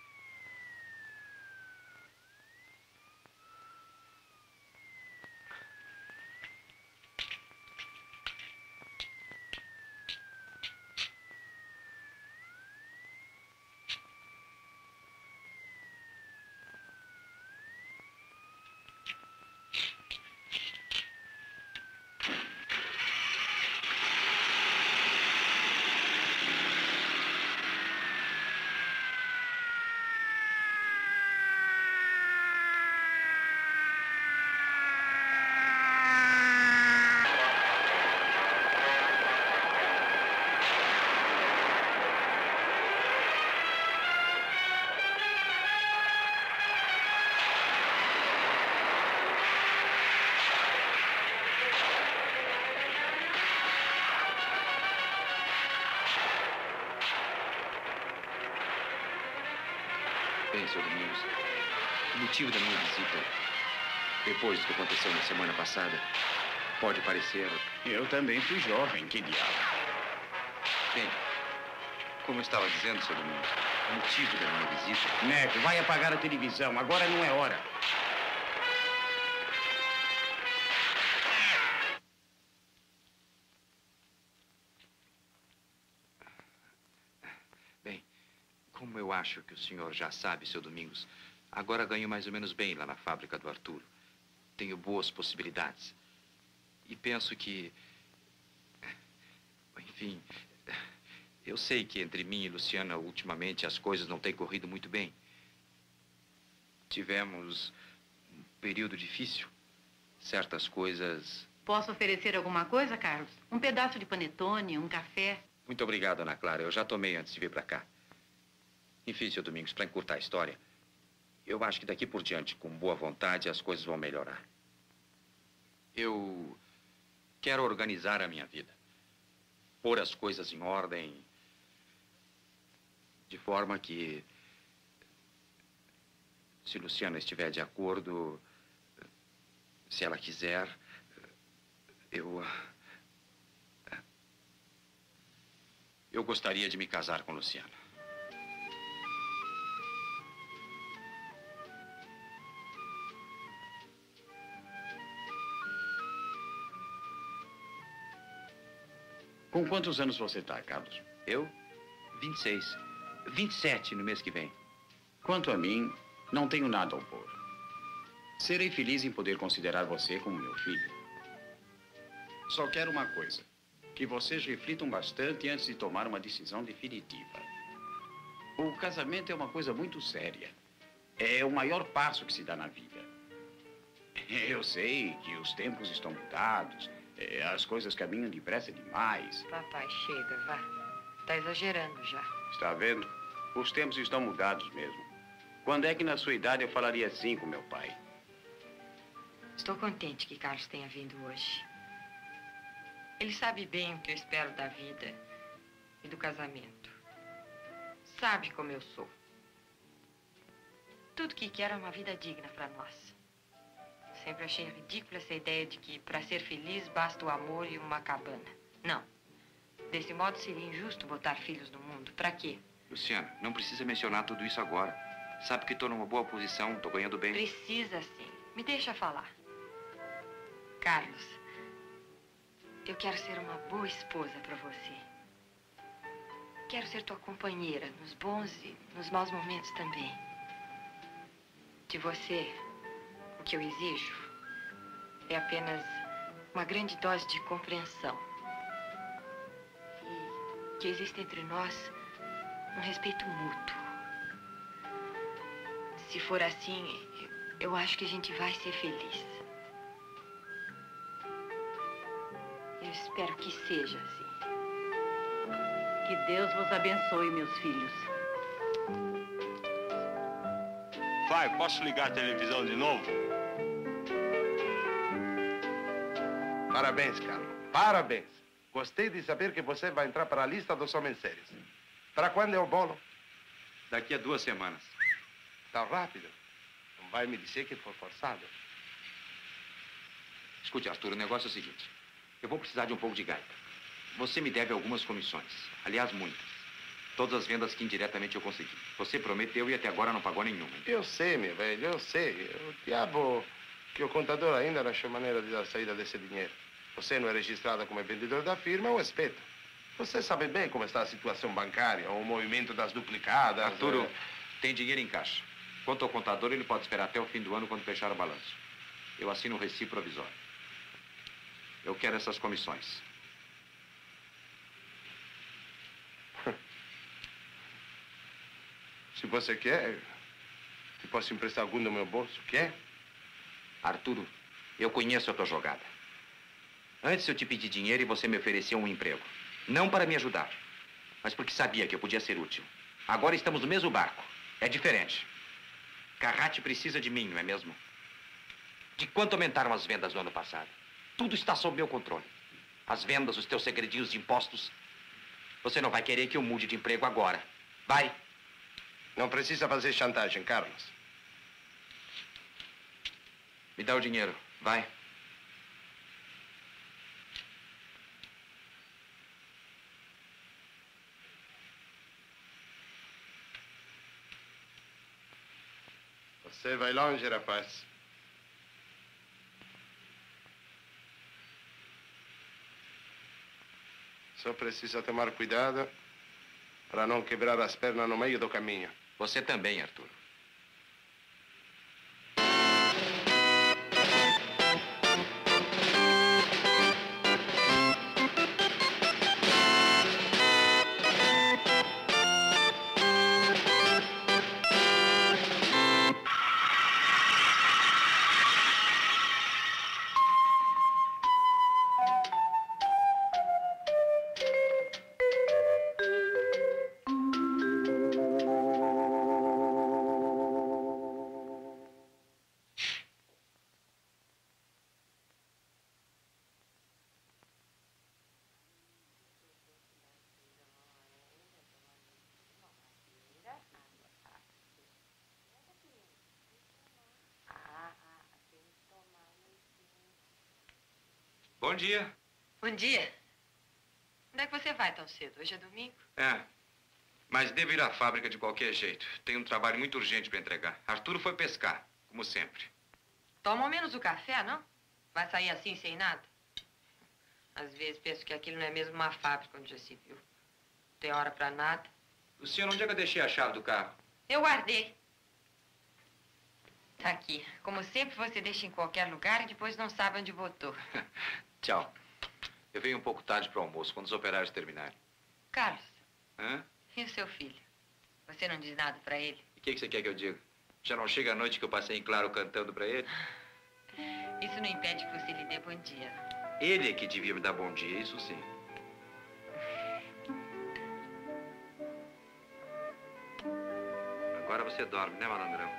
Bem, senhor Domingos, o motivo da minha visita, depois do que aconteceu na semana passada, pode parecer... Eu também fui jovem, que diabo. Bem, como eu estava dizendo, senhor Domingos, o motivo da minha visita... Neto, vai apagar a televisão. Agora não é hora. Como eu acho que o senhor já sabe, seu Domingos, agora ganho mais ou menos bem lá na fábrica do Arturo. Tenho boas possibilidades. E penso que... Enfim, eu sei que entre mim e Luciana, ultimamente, as coisas não têm corrido muito bem. Tivemos um período difícil. Certas coisas... Posso oferecer alguma coisa, Carlos? Um pedaço de panetone, um café? Muito obrigado, Ana Clara. Eu já tomei antes de vir para cá. Enfim, seu Domingos, para encurtar a história, eu acho que daqui por diante, com boa vontade, as coisas vão melhorar. Eu quero organizar a minha vida. Pôr as coisas em ordem, de forma que, se Luciana estiver de acordo, se ela quiser, eu... Eu gostaria de me casar com Luciana. Com quantos anos você está, Carlos? Eu? vinte e seis. vinte e sete no mês que vem. Quanto a mim, não tenho nada a opor. Serei feliz em poder considerar você como meu filho. Só quero uma coisa. Que vocês reflitam bastante antes de tomar uma decisão definitiva. O casamento é uma coisa muito séria. É o maior passo que se dá na vida. Eu sei que os tempos estão mudados. É, as coisas caminham depressa demais. Papai, chega, vá. Tá exagerando já. Está vendo? Os tempos estão mudados mesmo. Quando é que na sua idade eu falaria assim com meu pai? Estou contente que Carlos tenha vindo hoje. Ele sabe bem o que eu espero da vida e do casamento. Sabe como eu sou. Tudo que quero é uma vida digna para nós. Sempre achei ridícula essa ideia de que, para ser feliz, basta o amor e uma cabana. Não. Desse modo, seria injusto botar filhos no mundo. Para quê? Luciana, não precisa mencionar tudo isso agora. Sabe que estou numa boa posição, estou ganhando bem. Precisa, sim. Me deixa falar. Carlos, eu quero ser uma boa esposa para você. Quero ser tua companheira, nos bons e nos maus momentos também. De você... O que eu exijo é apenas uma grande dose de compreensão. E que existe entre nós um respeito mútuo. Se for assim, eu acho que a gente vai ser feliz. Eu espero que seja assim. Que Deus vos abençoe, meus filhos. Pai, posso ligar a televisão de novo? Parabéns, Carlos. Parabéns. Gostei de saber que você vai entrar para a lista dos homens sérios. Para quando é o bolo? Daqui a duas semanas. Tá rápido. Não vai me dizer que foi forçado. Escute, Arthur, o negócio é o seguinte. Eu vou precisar de um pouco de gaita. Você me deve algumas comissões. Aliás, muitas. Todas as vendas que indiretamente eu consegui. Você prometeu e até agora não pagou nenhuma. Eu sei, meu velho, eu sei. O diabo que o contador ainda não achou maneira de dar saída desse dinheiro. Você não é registrada como vendedor da firma, ou espeta. Você sabe bem como está a situação bancária, o movimento das duplicadas... Arturo, é... tem dinheiro em caixa. Quanto ao contador, ele pode esperar até o fim do ano quando fechar o balanço. Eu assino um recibo provisório. Eu quero essas comissões. Se você quer, eu posso emprestar algum do meu bolso. Quer? Arturo, eu conheço a tua jogada. Antes eu te pedi dinheiro e você me ofereceu um emprego. Não para me ajudar, mas porque sabia que eu podia ser útil. Agora estamos no mesmo barco. É diferente. Carrate precisa de mim, não é mesmo? De quanto aumentaram as vendas no ano passado? Tudo está sob meu controle. As vendas, os teus segredinhos de impostos. Você não vai querer que eu mude de emprego agora. Vai. Não precisa fazer chantagem, Carlos. Me dá o dinheiro. Vai. Você vai longe, rapaz. Só precisa tomar cuidado para não quebrar as pernas no meio do caminho. Você também, Arturo. Bom dia. Bom dia. Onde é que você vai tão cedo? Hoje é domingo? É, mas devo ir à fábrica de qualquer jeito. Tenho um trabalho muito urgente para entregar. Arturo foi pescar, como sempre. Toma ao menos o café, não? Vai sair assim, sem nada? Às vezes penso que aquilo não é mesmo uma fábrica onde já se viu. Não tem hora para nada. Luciano, onde é que eu deixei a chave do carro? Eu guardei. Tá aqui. Como sempre, você deixa em qualquer lugar e depois não sabe onde botou. Tchau. Eu venho um pouco tarde para o almoço, quando os operários terminarem. Carlos. Hã? E o seu filho? Você não diz nada para ele? E o que, que você quer que eu diga? Já não chega a noite que eu passei em claro cantando para ele? Isso não impede que você lhe dê bom dia. Ele é que devia me dar bom dia, isso sim. Agora você dorme, né, malandrão?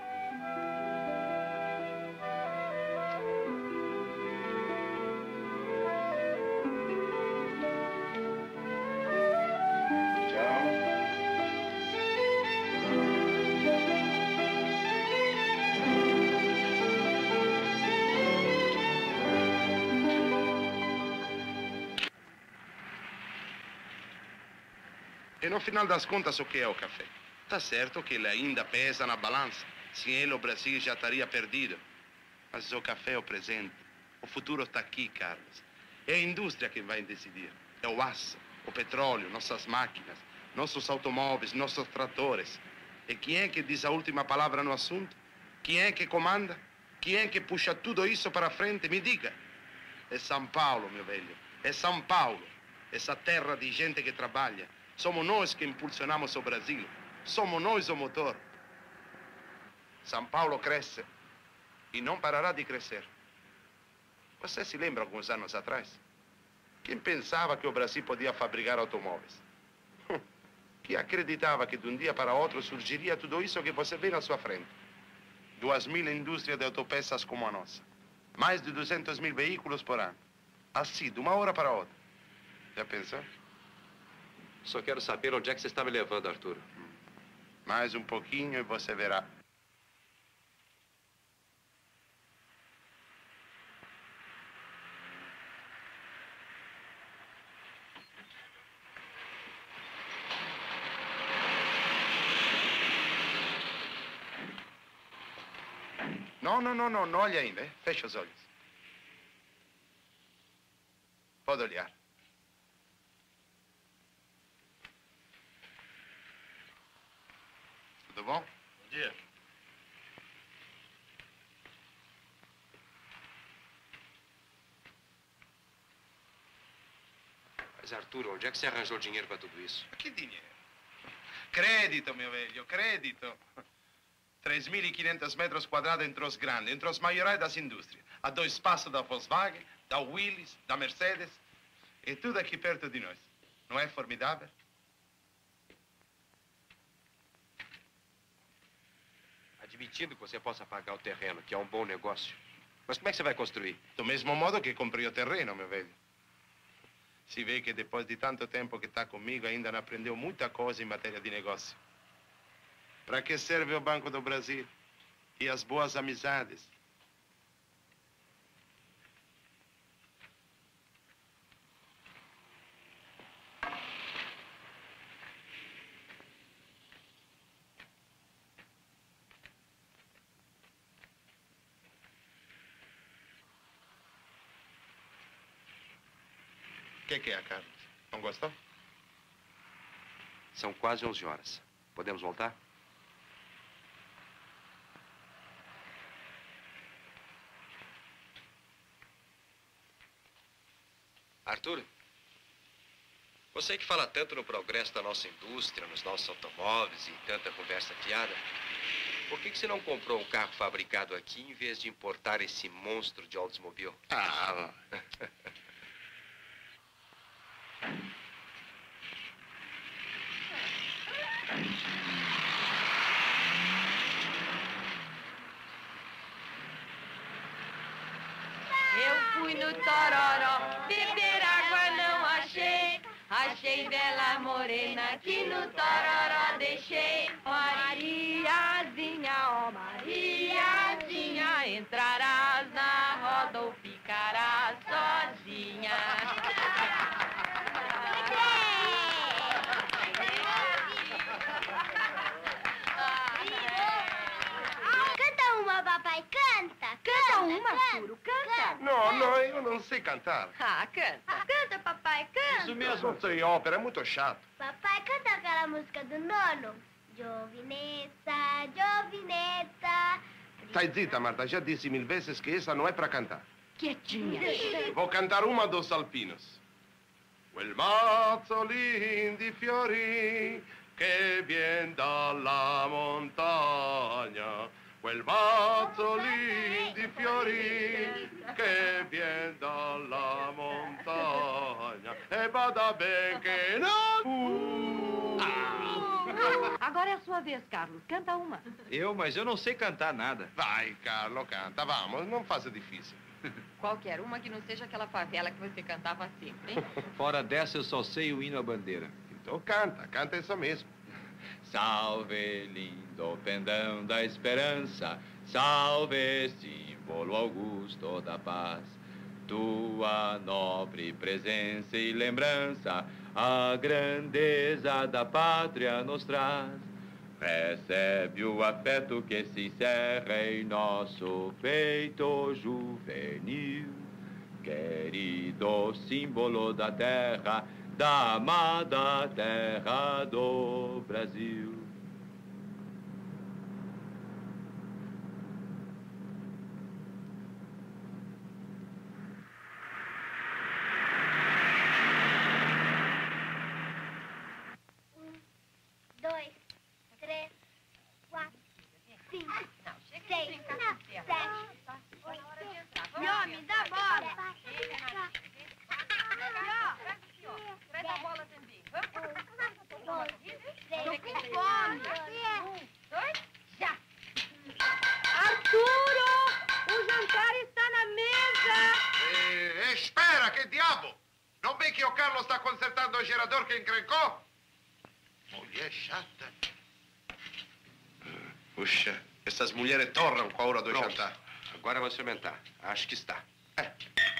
E no final das contas, o que é o café? Tá certo que ele ainda pesa na balança. Sem ele, o Brasil já estaria perdido. Mas o café é o presente. O futuro está aqui, Carlos. É a indústria que vai decidir. É o aço, o petróleo, nossas máquinas, nossos automóveis, nossos tratores. E quem é que diz a última palavra no assunto? Quem é que comanda? Quem é que puxa tudo isso para frente? Me diga. É São Paulo, meu velho. É São Paulo. Essa terra de gente que trabalha. Somos nós que impulsionamos o Brasil. Somos nós o motor. São Paulo cresce e não parará de crescer. Você se lembra alguns anos atrás? Quem pensava que o Brasil podia fabricar automóveis? Que acreditava que de um dia para outro surgiria tudo isso que você vê na sua frente. Duas mil indústrias de autopeças como a nossa. Mais de duzentos mil veículos por ano. Assim, de uma hora para outra. Já pensou? Só quero saber onde é que você está me levando, Arturo. Mais um pouquinho e você verá. Não, não, não, não, não olhe ainda, hein? Feche os olhos. Pode olhar. Tudo bom? Bom dia. Mas, Arturo, onde é que você arranjou dinheiro para tudo isso? Que dinheiro? Crédito, meu velho, crédito. três mil e quinhentos metros quadrados entre os grandes, entre os maiorais das indústrias. A dois passos da Volkswagen, da Willys, da Mercedes. E tudo aqui perto de nós. Não é formidável? Admitindo que você possa pagar o terreno, que é um bom negócio. Mas como é que você vai construir? Do mesmo modo que comprei o terreno, meu velho. Se vê que depois de tanto tempo que está comigo, ainda não aprendeu muita coisa em matéria de negócio. Para que serve o Banco do Brasil? E as boas amizades? O que, que é, Carlos? Não gostou? São quase onze horas. Podemos voltar? Arthur, você que fala tanto no progresso da nossa indústria, nos nossos automóveis e tanta conversa fiada, por que que você não comprou um carro fabricado aqui em vez de importar esse monstro de Oldsmobile? Ah, Eu fui no Tororó, beber água não achei. Achei bela morena que no Tororó deixei. Mariazinha, ó Mariazinha, entrarás na roda ou ficarás sozinha. Canta uma, papai, canta. Canta uma, Arturo, canta. não, não, eu não sei cantar. Ah, canta. Canta, papai, canta. Isso mesmo. Não sei ópera, é muito chato. Papai, canta aquela música do nono. Giovinezza, giovinezza. Stai zitta, Marta, já disse mil vezes que essa não é para cantar. Quietinha. Vou cantar uma dos alpinos. Quel mazzolin di fiori che vien dalla montagna. Quel mazzolin di fiori che vien dalla montagna. E vada bem che non... Agora é a sua vez, Carlos. Canta uma. Eu, mas eu não sei cantar nada. Vai, Carlo, canta, vamos, não faça difícil. Qualquer uma que não seja aquela favela que você cantava sempre, hein? Fora dessa, eu só sei o hino à bandeira. Então canta, canta isso mesmo. Salve, lindo pendão da esperança, salve, símbolo augusto da paz. Tua nobre presença e lembrança, a grandeza da pátria nos traz. Recebe o afeto que se encerra em nosso peito juvenil. Querido símbolo da terra, da amada terra do Brasil. Dois, três, quatro, cinco, seis, sete, oito. Nhô, me dá a bola. Traz a bola também. Dois, três, Tô com fome. Um, dois, já. Arturo, o jantar está na mesa. Eh, espera, que diabo! Não vê que o Carlos está consertando o gerador que encrencou? Mulher chata. Puxa, essas mulheres torram com a hora do Pronto. jantar. Agora vou experimentar. Acho que está. É.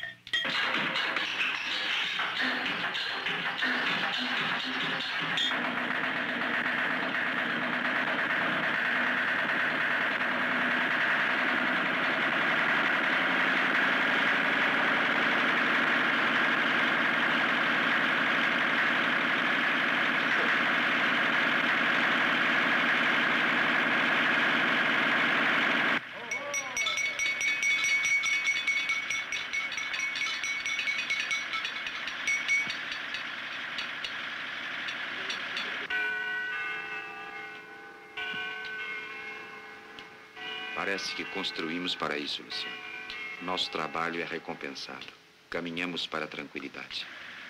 Parece que construímos para isso, Luciano. Nosso trabalho é recompensado. Caminhamos para a tranquilidade.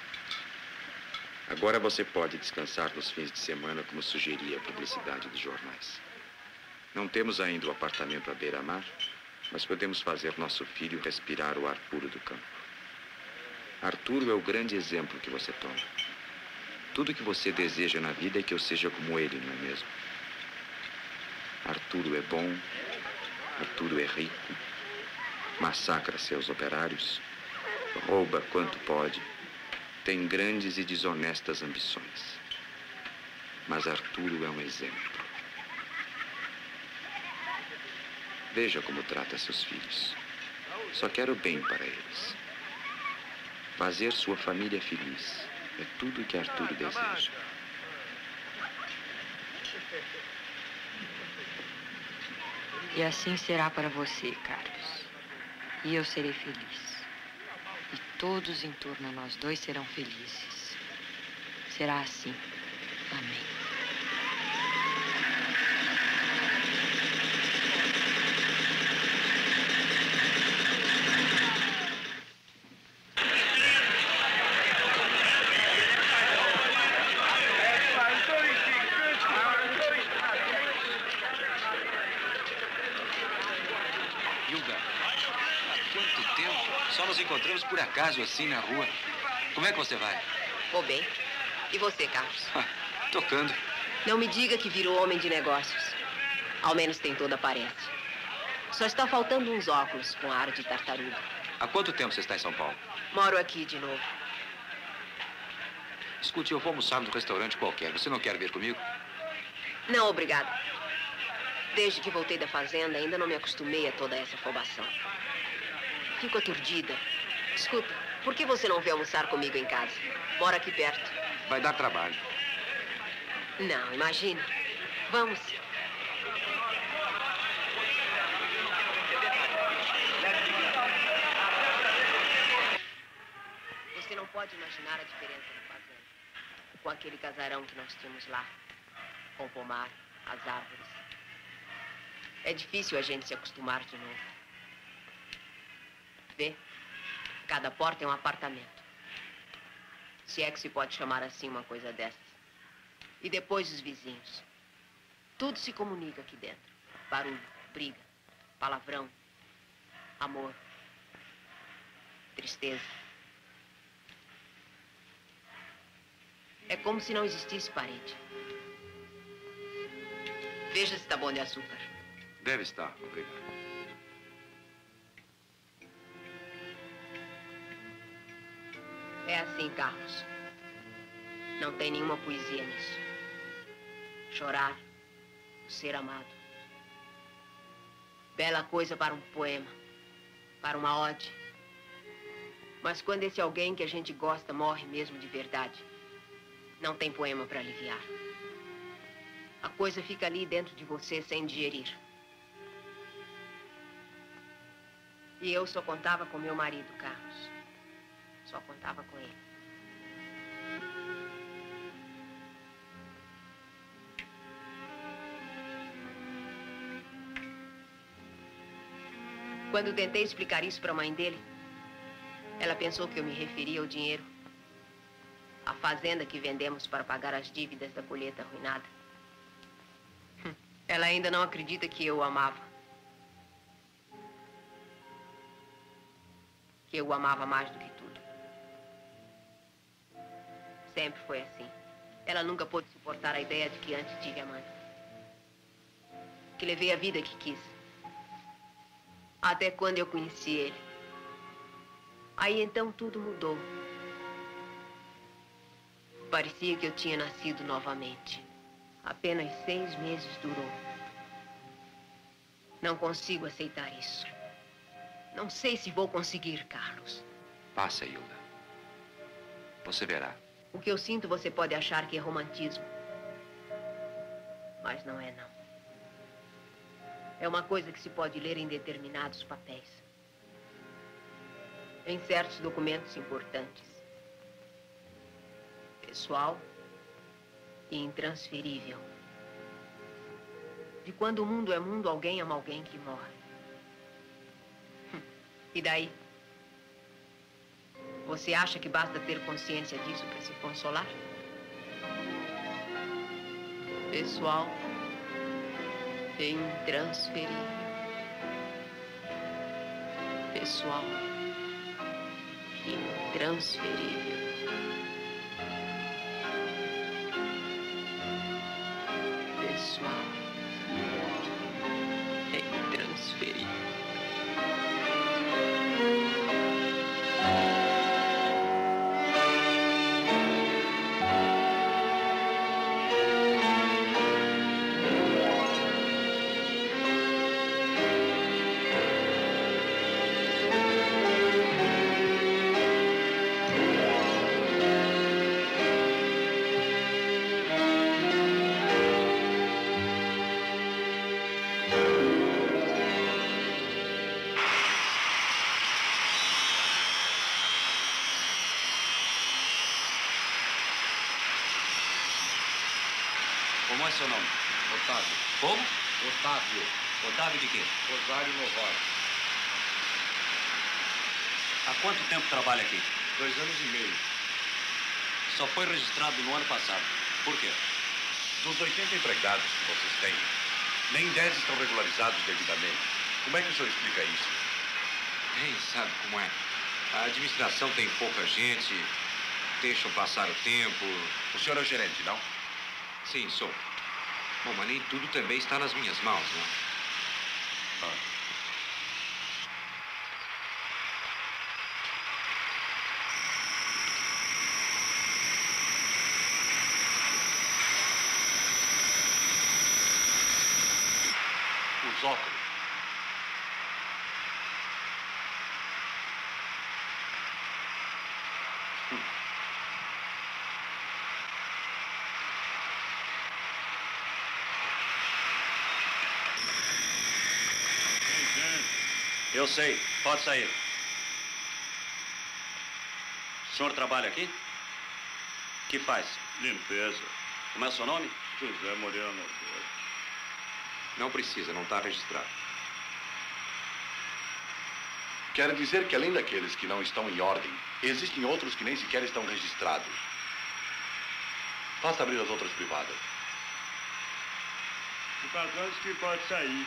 Agora você pode descansar nos fins de semana, como sugeria a publicidade dos jornais. Não temos ainda o apartamento à beira-mar, mas podemos fazer nosso filho respirar o ar puro do campo. Arturo é o grande exemplo que você toma. Tudo que você deseja na vida é que eu seja como ele, não é mesmo? Arturo é bom, Arturo é rico, massacra seus operários, rouba quanto pode, tem grandes e desonestas ambições. Mas Arturo é um exemplo. Veja como trata seus filhos. Só quer o bem para eles. Fazer sua família feliz é tudo que Arturo deseja. E assim será para você, Carlos. E eu serei feliz. E todos em torno a nós dois serão felizes. Será assim. Amém. Encontramos por acaso assim na rua. Como é que você vai? Vou bem. E você, Carlos? Ah, tocando. Não me diga que virou homem de negócios. Ao menos tem toda a aparência. Só está faltando uns óculos com ar de tartaruga. Há quanto tempo você está em São Paulo? Moro aqui de novo. Escute, eu vou almoçar num restaurante qualquer. Você não quer vir comigo? Não, obrigado. Desde que voltei da fazenda, ainda não me acostumei a toda essa afobação. Fico aturdida. Escuta, por que você não veio almoçar comigo em casa? Mora aqui perto. Vai dar trabalho. Não, imagina. Vamos. Você não pode imaginar a diferença na fazenda. Com aquele casarão que nós tínhamos lá. Com o pomar, as árvores. É difícil a gente se acostumar de novo. Vê? Cada porta é um apartamento. Se é que se pode chamar assim uma coisa dessas. E depois os vizinhos. Tudo se comunica aqui dentro. Barulho, briga, palavrão, amor, tristeza. É como se não existisse parede. Veja se está bom de açúcar. Deve estar, obrigado. É assim, Carlos. Não tem nenhuma poesia nisso. Chorar, ser amado. Bela coisa para um poema, para uma ode. Mas quando esse alguém que a gente gosta morre mesmo de verdade, não tem poema para aliviar. A coisa fica ali dentro de você sem digerir. E eu só contava com meu marido, Carlos. Só contava com ele. Quando tentei explicar isso para a mãe dele, ela pensou que eu me referia ao dinheiro, à fazenda que vendemos para pagar as dívidas da colheita arruinada. Ela ainda não acredita que eu o amava. Que eu o amava mais do que tudo. Sempre foi assim. Ela nunca pôde suportar a ideia de que antes tive amante. Que levei a vida que quis. Até quando eu conheci ele. Aí então tudo mudou. Parecia que eu tinha nascido novamente. Apenas seis meses durou. Não consigo aceitar isso. Não sei se vou conseguir, Carlos. Passa, Hilda. Você verá. O que eu sinto você pode achar que é romantismo. Mas não é, não. É uma coisa que se pode ler em determinados papéis. Em certos documentos importantes. Pessoal e intransferível. De quando o mundo é mundo, alguém ama alguém que morre. E daí? Você acha que basta ter consciência disso para se consolar? Pessoal e intransferível. Pessoal e intransferível. Pessoal é seu nome? Otávio. Como? Otávio. Otávio de quê? Rosário Novaes. Há quanto tempo trabalha aqui? Dois anos e meio. Só foi registrado no ano passado. Por quê? Dos oitenta empregados que vocês têm, nem dez estão regularizados devidamente. Como é que o senhor explica isso? Bem, sabe como é? A administração tem pouca gente, deixam passar o tempo. O senhor é o gerente, não? Sim, sou. Bom, mas nem tudo também está nas minhas mãos, né? Ah. Os óculos. Hum. Eu sei. Pode sair. O senhor trabalha aqui? O que faz? Limpeza. Como é o seu nome? José Moreno. Não precisa, não está registrado. Quer dizer que além daqueles que não estão em ordem, existem outros que nem sequer estão registrados. Faça abrir as outras privadas. O patrão disse que pode sair.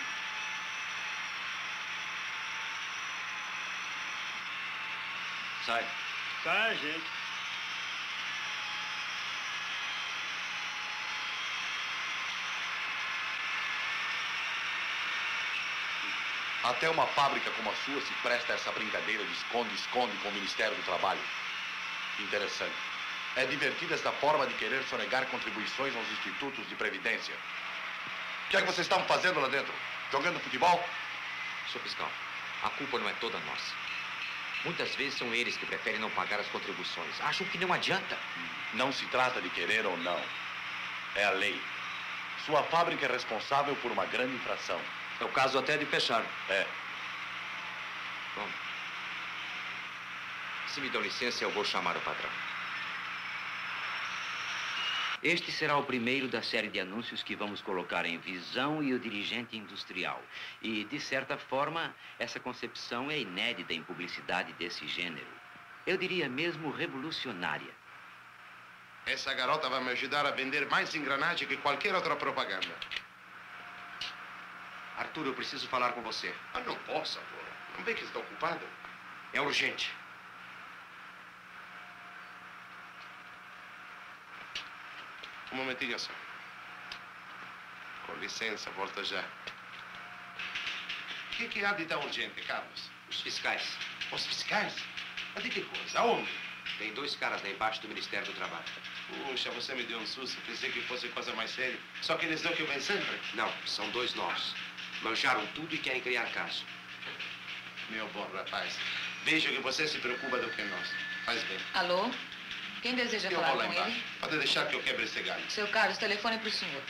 Sai. Sai, gente. Até uma fábrica como a sua se presta a essa brincadeira de esconde-esconde com o Ministério do Trabalho. Interessante. É divertida essa forma de querer sonegar contribuições aos institutos de previdência. O que é que vocês estavam fazendo lá dentro? Jogando futebol? Senhor fiscal, a culpa não é toda nossa. Muitas vezes são eles que preferem não pagar as contribuições. Acham que não adianta. Não se trata de querer ou não. É a lei. Sua fábrica é responsável por uma grande infração. É o caso até de fechar. É. Bom, se me dão licença, eu vou chamar o patrão. Este será o primeiro da série de anúncios que vamos colocar em Visão e o Dirigente Industrial. E, de certa forma, essa concepção é inédita em publicidade desse gênero. Eu diria mesmo revolucionária. Essa garota vai me ajudar a vender mais engrenagem que qualquer outra propaganda. Arthur, eu preciso falar com você. Ah, não posso, amor. Não vê que está ocupado? É urgente. Um momentinho só. Com licença, volta já. O que, que há de tão urgente, Carlos? Os fiscais. Os fiscais? Mas de que coisa? Aonde? Tem dois caras lá embaixo do Ministério do Trabalho. Puxa, você me deu um susto. Pensei que fosse coisa mais séria. Só que eles dão que vem sempre? Não, são dois novos. Mancharam tudo e querem criar caso. Meu bom rapaz, vejo que você se preocupa do que nós. Faz bem. Alô? Quem deseja Eu falar vou lá com embaixo. ele? Pode deixar que eu quebre esse galho. Seu Carlos, telefone para o senhor.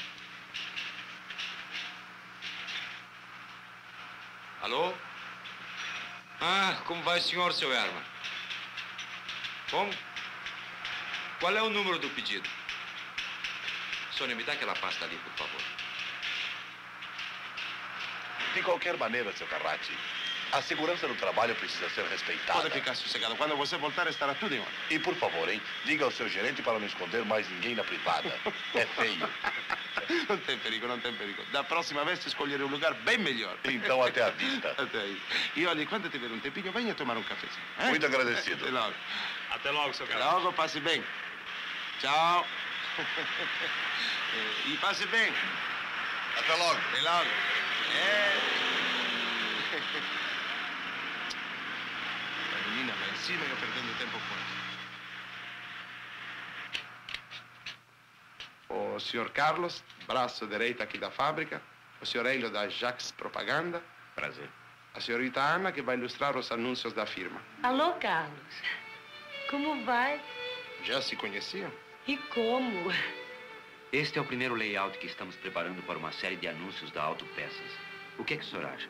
Alô? Ah, como vai o senhor, seu Herman? Como? Qual é o número do pedido? Sônia, me dá aquela pasta ali, por favor. De qualquer maneira, seu Carrati, a segurança do trabalho precisa ser respeitada. Pode ficar sossegado. Quando você voltar, estará tudo em ordem. E, por favor, hein, diga ao seu gerente para não esconder mais ninguém na privada. É feio. Não tem perigo, não tem perigo. Da próxima vez, escolherei um lugar bem melhor. Então, até a vista. Até aí. E olha, quando tiver um tempinho, venha tomar um cafezinho. Hein? Muito agradecido. Até logo. Até logo, seu Até Carlos. logo, passe bem. Tchau. E passe bem. Até logo. Até logo. É. A menina lá em cima e eu perdendo tempo com ela. O senhor Carlos, braço direito aqui da fábrica. O senhor Hélio da Jax Propaganda. Prazer. A senhorita Ana, que vai ilustrar os anúncios da firma. Alô, Carlos. Como vai? Já se conheciam? E como? Este é o primeiro layout que estamos preparando para uma série de anúncios da Autopeças. O que é que o senhor acha?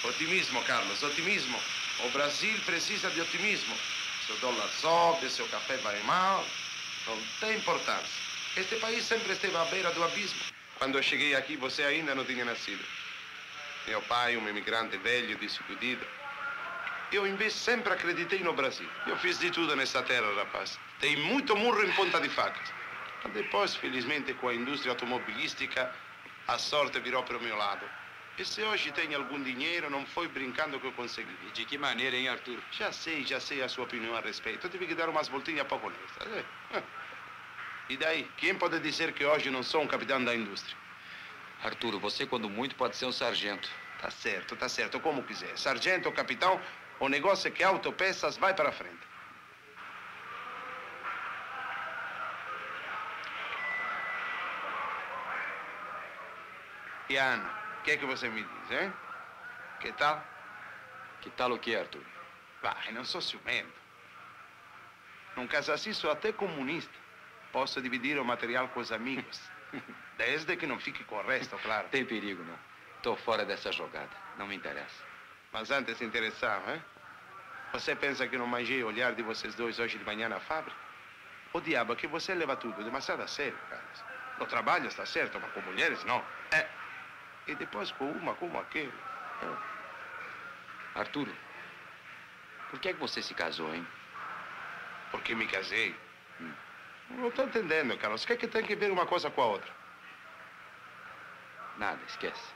Otimismo, Carlos, otimismo. O Brasil precisa de otimismo. Se o dólar sobe, se o café vai mal, não tem importância. Este país sempre esteve à beira do abismo. Quando eu cheguei aqui, você ainda não tinha nascido. Meu pai, um imigrante velho, desiludido. Eu, em vez, sempre acreditei no Brasil. Eu fiz de tudo nessa terra, rapaz. Dei muito murro em ponta de facas. Mas depois, felizmente, com a indústria automobilística, a sorte virou para o meu lado. E se hoje tenho algum dinheiro, não foi brincando que eu consegui. E de que maneira, hein, Arthur? Já sei, já sei a sua opinião a respeito. Eu tive que dar umas voltinhas pouco nessa. E daí? Quem pode dizer que hoje não sou um capitão da indústria? Arturo, você, quando muito, pode ser um sargento. Tá certo, tá certo, como quiser. Sargento ou capitão, o negócio é que autopeças vai para frente. E a Ana, o que é que você me diz, hein? Que tal? Que tal o quê, Arthur? Vai, não sou ciumento. Num caso assim, sou até comunista. Posso dividir o material com os amigos. Desde que não fique com o resto, claro. Tem perigo, não. Estou fora dessa jogada. Não me interessa. Mas antes se interessava, hein? Você pensa que não manjei o olhar de vocês dois hoje de manhã na fábrica? O diabo é que você leva tudo demasiado a sério, Carlos. No trabalho está certo, mas com mulheres não. É. E depois com uma como aquele. É. Arturo, por que é que você se casou, hein? Porque me casei. Hum. Não estou entendendo, Carlos. O que é que tem que ver uma coisa com a outra? Nada, esquece.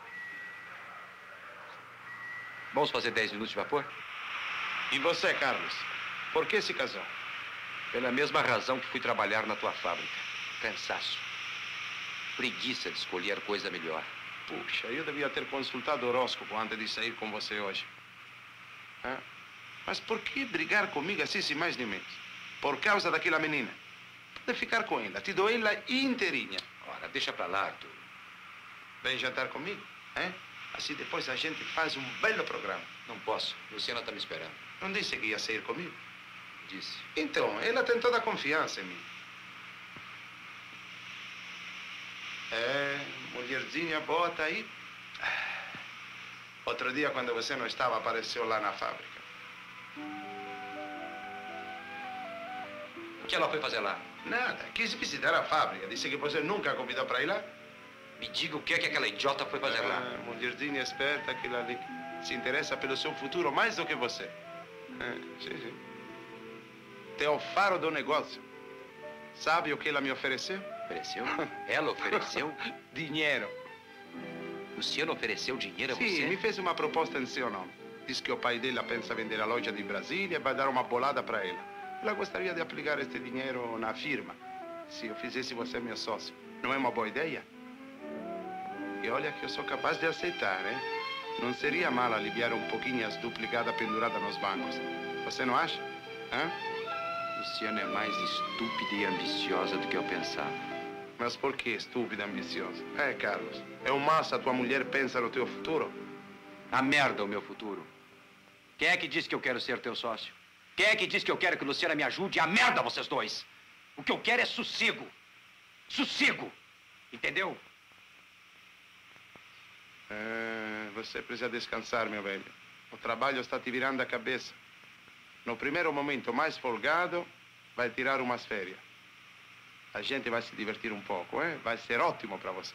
Vamos fazer dez minutos de vapor? E você, Carlos? Por que se casou? Pela mesma razão que fui trabalhar na tua fábrica. Cansaço. Preguiça de escolher coisa melhor. Puxa, eu devia ter consultado o horóscopo antes de sair com você hoje. Ah, mas por que brigar comigo assim, sem mais nem menos? Por causa daquela menina. Pode ficar com ela. Te dou ela inteirinha. Ora, deixa pra lá, Arthur. Vem jantar comigo, hein? Assim depois a gente faz um belo programa. Não posso. Luciana tá me esperando. Não disse que ia sair comigo? Disse. Então, ela tem toda a confiança em mim. É, mulherzinha boa tá aí. Outro dia, quando você não estava, apareceu lá na fábrica. O que ela foi fazer lá? Nada. Quis visitar a fábrica. Disse que você nunca a convidou para ir lá. Me diga o que é que aquela idiota foi fazer ah, lá. Mulherzinha esperta, aquela ali se interessa pelo seu futuro mais do que você. É, sim, sim. Tem o faro do negócio. Sabe o que ela me ofereceu? Ofereceu? Ela ofereceu? Dinheiro. Luciano ofereceu dinheiro a Sim, você? Sim, me fez uma proposta em seu nome. Diz que o pai dela pensa vender a loja de Brasília e vai dar uma bolada para ela. Ela gostaria de aplicar este dinheiro na firma. Se eu fizesse você meu sócio. Não é uma boa ideia? E olha que eu sou capaz de aceitar, hein? Não seria mal aliviar um pouquinho as duplicadas penduradas nos bancos. Você não acha? Hã? Luciana é mais estúpida e ambiciosa do que eu pensava. Mas por que estúpida e ambiciosa? É, Carlos, é o massa a tua mulher pensa no teu futuro? A merda o meu futuro. Quem é que disse que eu quero ser teu sócio? Quem é que disse que eu quero que Luciana me ajude? A merda vocês dois! O que eu quero é sossego. Sossego! Entendeu? É, você precisa descansar, meu velho. O trabalho está te virando a cabeça. No primeiro momento mais folgado, vai tirar umas férias. A gente vai se divertir um pouco, hein? Vai ser ótimo para você.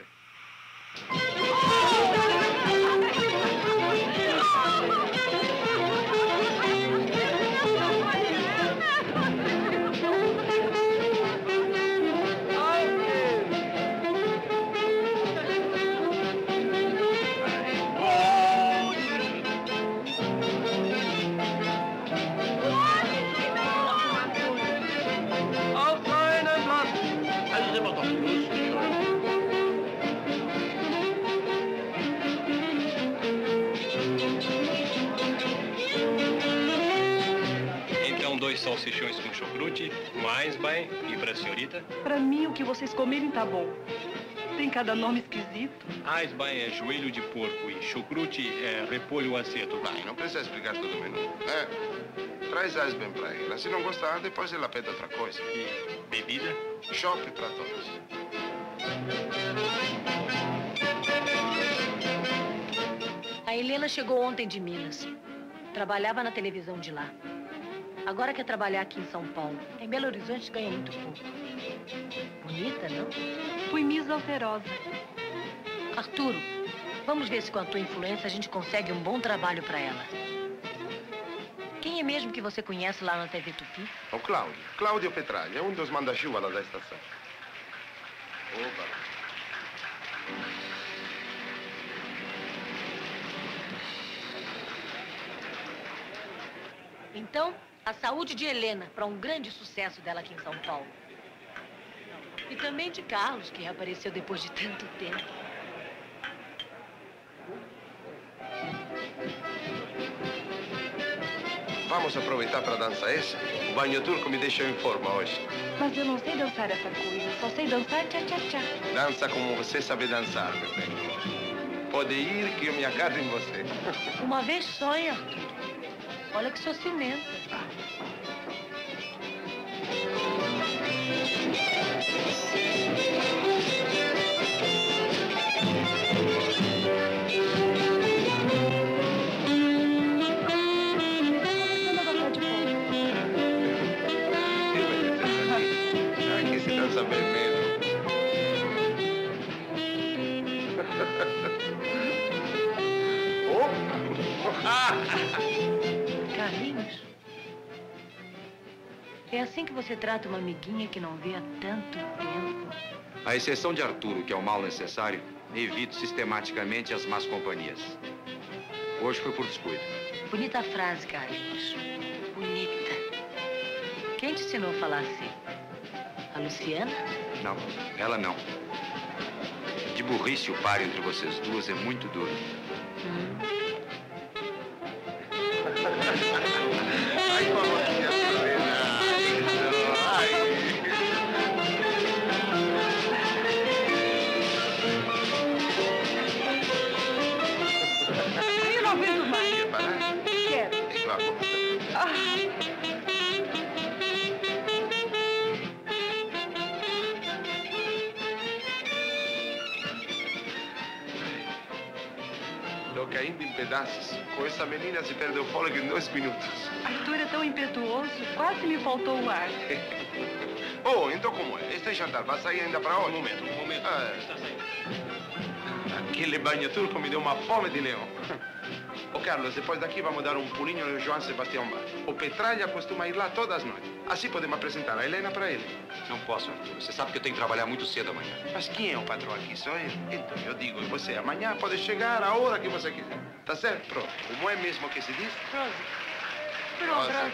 Salsichões com chucrute, mais bem. E pra senhorita? Pra mim, o que vocês comerem tá bom. Tem cada nome esquisito. Eisbein é joelho de porco e chucrute é repolho azedo. Vai, não precisa explicar todo o menu. É, traz Eisbein pra ela. Se não gostar, depois ela pede outra coisa. E bebida? Chopp pra todos. A A Helena chegou ontem de Minas. Trabalhava na televisão de lá. Agora quer trabalhar aqui em São Paulo. Em Belo Horizonte ganha muito pouco. Bonita, não? Fui Miss Alterosa. Arturo, vamos ver se com a tua influência a gente consegue um bom trabalho para ela. Quem é mesmo que você conhece lá na T V Tupi? O Cláudio. Cláudio Petraglia, é um dos manda-chuva lá da estação. Opa. Então, a saúde de Helena para um grande sucesso dela aqui em São Paulo. E também de Carlos, que reapareceu depois de tanto tempo. Vamos aproveitar para dançar essa? O banho turco me deixou em forma hoje. Mas eu não sei dançar essa coisa. Só sei dançar tchá-tchá-tchá. Dança como você sabe dançar, meu bem. Pode ir que eu me agarro em você. Uma vez só, hein, Arthur? Olha que sou ciumenta. Aqui se dança bem mesmo. Carlinhos, é assim que você trata uma amiguinha que não vê há tanto tempo? À exceção de Arturo, que é o mal necessário, evito sistematicamente as más companhias. Hoje foi por descuido. Bonita frase, Carlinhos. Bonita. Quem te ensinou a falar assim? A Luciana? Não, ela não. De burrice o par entre vocês duas é muito duro. Hum. Ai, como que é Eu não aguento mais. Quer parar? Quero. E vamos. Ah. Tô caindo em pedaços. Com essa menina se perde o fôlego em dois minutos. Arthur é tão impetuoso, quase me faltou o ar. Oh, então como é? Este jantar vai sair ainda para hoje? Um momento, um momento. Ah. Está saindo. Aquele banho turco me deu uma fome de leão. Ô, Carlos, depois daqui vamos dar um pulinho no João Sebastião Bar. O Petraglia costuma ir lá todas as noites. Assim podemos apresentar a Helena para ele. Não posso, Arturo. Você sabe que eu tenho que trabalhar muito cedo amanhã. Mas quem é o patrão aqui? Sou eu. Então, eu digo, e você amanhã pode chegar a hora que você quiser. Tá certo? Pronto. Como é mesmo que se diz? Prosa. Prosa.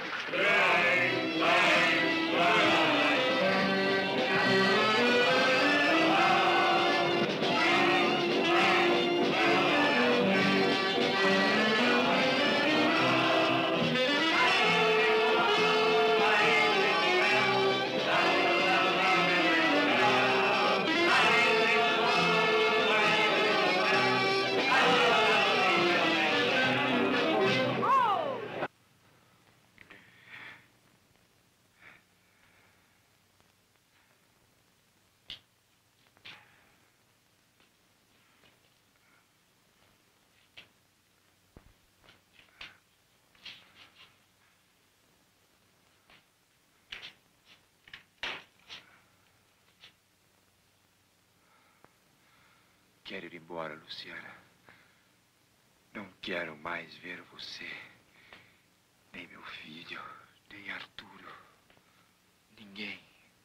Quero ir embora, Luciana. Não quero mais ver você. Nem meu filho, nem Arturo. Ninguém.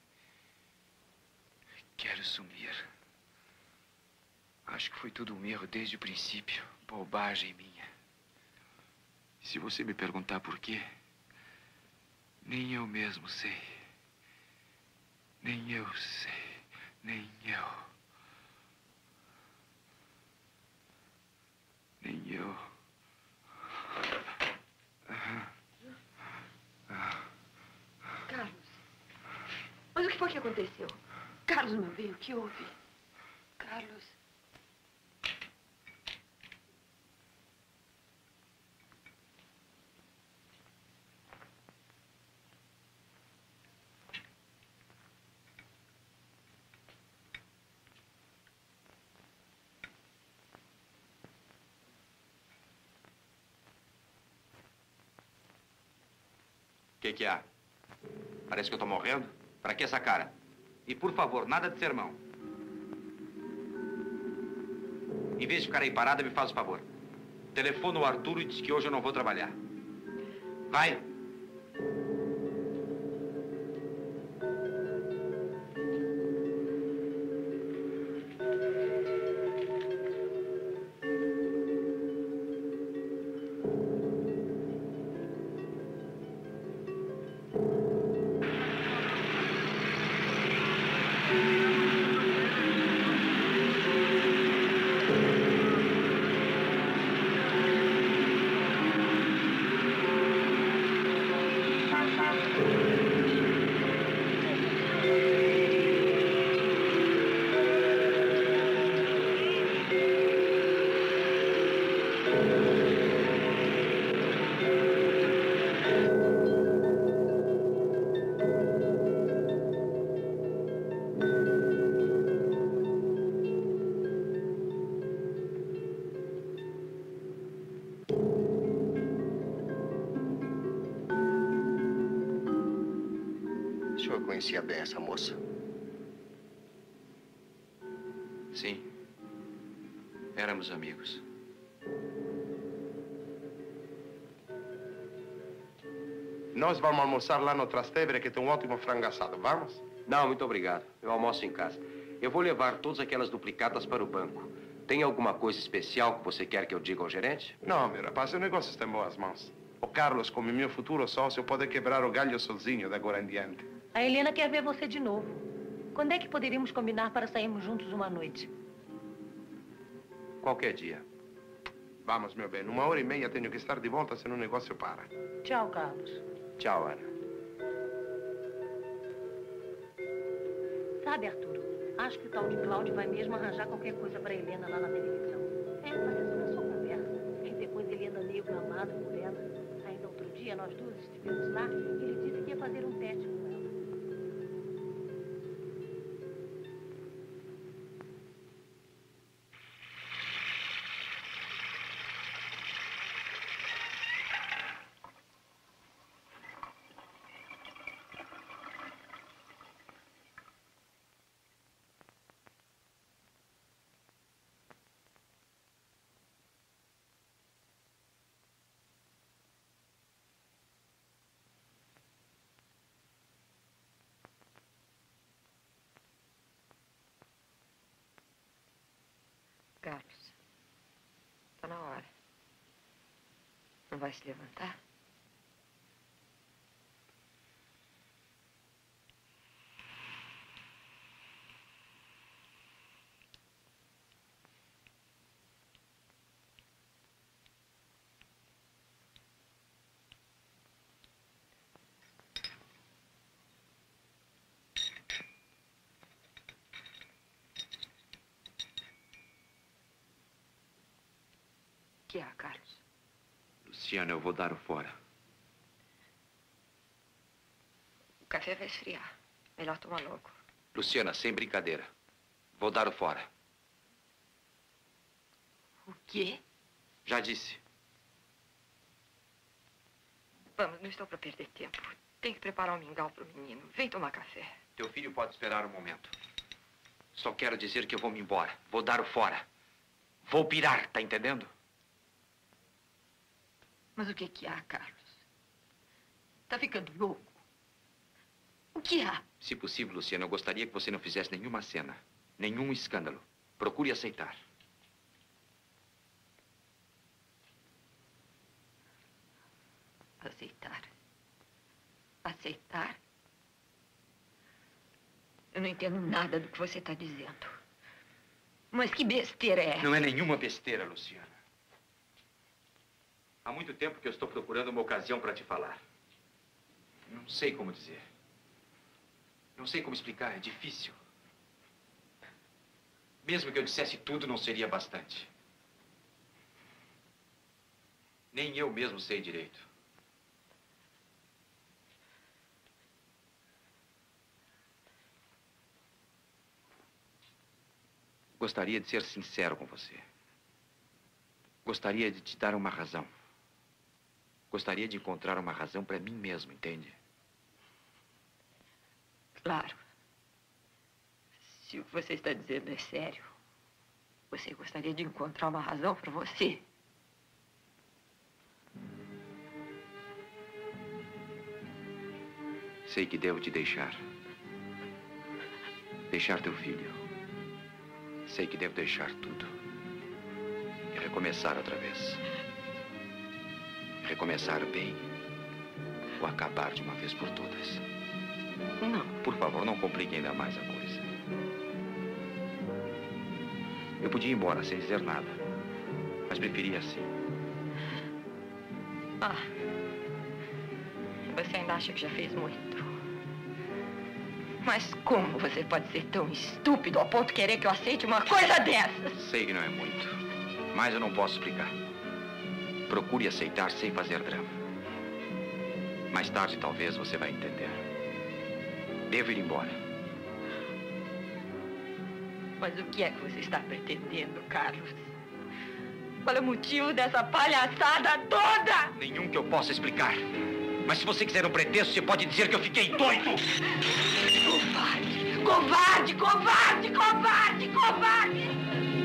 Quero sumir. Acho que foi tudo um erro desde o princípio. Bobagem minha. Se você me perguntar por quê, nem eu mesmo sei. Nem eu sei. Nem eu. Nem eu. Carlos. Mas o que foi que aconteceu? Carlos, meu bem, o que houve? Carlos. que que há? Parece que eu tô morrendo? Pra que essa cara? E, por favor, nada de sermão. Em vez de ficar aí parada, me faz o favor. Telefona o Arturo e diz que hoje eu não vou trabalhar. Vai! O senhor conhecia bem essa moça? Sim. Éramos amigos. Nós vamos almoçar lá no Trastevere, que tem um ótimo frango assado. Vamos? Não, muito obrigado. Eu almoço em casa. Eu vou levar todas aquelas duplicatas para o banco. Tem alguma coisa especial que você quer que eu diga ao gerente? Não, meu rapaz, o negócio está em boas mãos. O Carlos, como meu futuro sócio, pode quebrar o galho sozinho de agora em diante. A Helena quer ver você de novo. Quando é que poderíamos combinar para sairmos juntos uma noite? Qualquer dia. Vamos, meu bem. Numa hora e meia tenho que estar de volta, senão o negócio para. Tchau, Carlos. Tchau, Ana. Sabe, Arturo, acho que o tal de Cláudio vai mesmo arranjar qualquer coisa para Helena lá na televisão. É, mas é só uma conversa. E depois ele anda meio gamado por ela. Ainda outro dia, nós duas estivemos lá e ele disse que ia fazer um teste com ela. Carlos, tá na hora. Não vai se levantar? O que há, Carlos? Luciana, eu vou dar o fora. O café vai esfriar. Melhor tomar logo. Luciana, sem brincadeira. Vou dar o fora. O quê? Já disse. Vamos, não estou para perder tempo. Tem que preparar um mingau para o menino. Vem tomar café. Teu filho pode esperar um momento. Só quero dizer que eu vou me embora. Vou dar o fora. Vou pirar, tá entendendo? Mas o que que há, Carlos? Tá ficando louco? O que há? Se possível, Luciana, eu gostaria que você não fizesse nenhuma cena. Nenhum escândalo. Procure aceitar. Aceitar? Aceitar? Eu não entendo nada do que você está dizendo. Mas que besteira é essa? Não é nenhuma besteira, Luciana. Há muito tempo que eu estou procurando uma ocasião para te falar. Não sei como dizer. Não sei como explicar, é difícil. Mesmo que eu dissesse tudo, não seria bastante. Nem eu mesmo sei direito. Gostaria de ser sincero com você. Gostaria de te dar uma razão. Gostaria de encontrar uma razão para mim mesmo, entende? Claro. Se o que você está dizendo é sério, você gostaria de encontrar uma razão para você. Sei que devo te deixar. Deixar teu filho. Sei que devo deixar tudo. E recomeçar outra vez. Recomeçar bem. Ou acabar de uma vez por todas. Não. Por favor, não complique ainda mais a coisa. Eu podia ir embora sem dizer nada. Mas preferia assim. Ah. Você ainda acha que já fez muito? Mas como você pode ser tão estúpido ao ponto de querer que eu aceite uma coisa dessas? Sei que não é muito. Mas eu não posso explicar. Procure aceitar sem fazer drama. Mais tarde, talvez, você vai entender. Devo ir embora. Mas o que é que você está pretendendo, Carlos? Qual é o motivo dessa palhaçada toda? Nenhum que eu possa explicar. Mas se você quiser um pretexto, você pode dizer que eu fiquei doido. Covarde! Covarde! Covarde! Covarde! Covarde!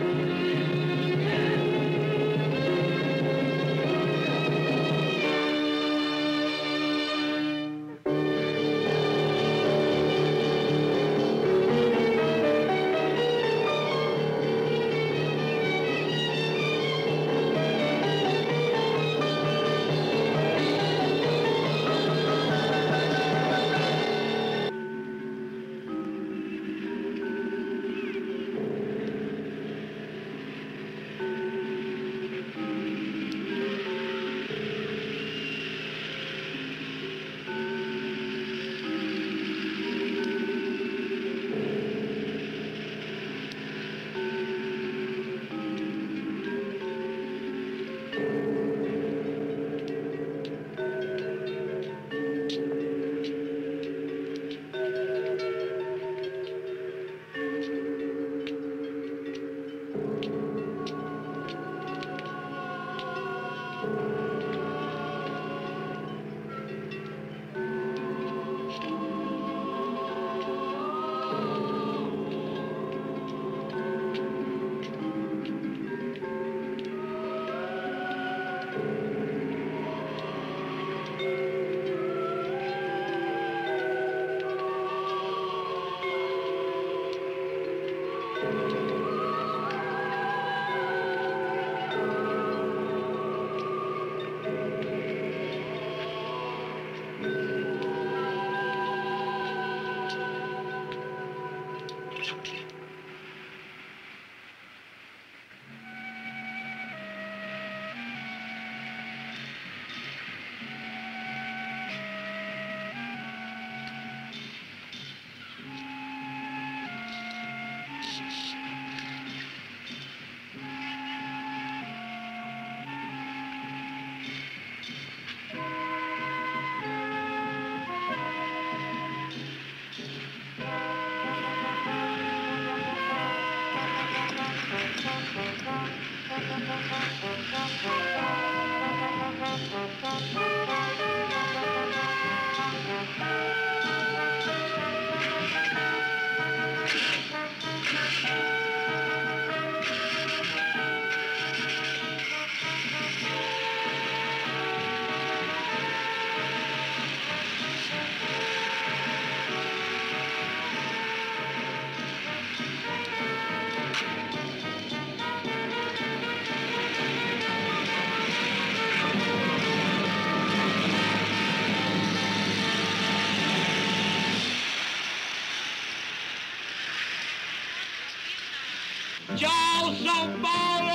Tchau, São Paulo!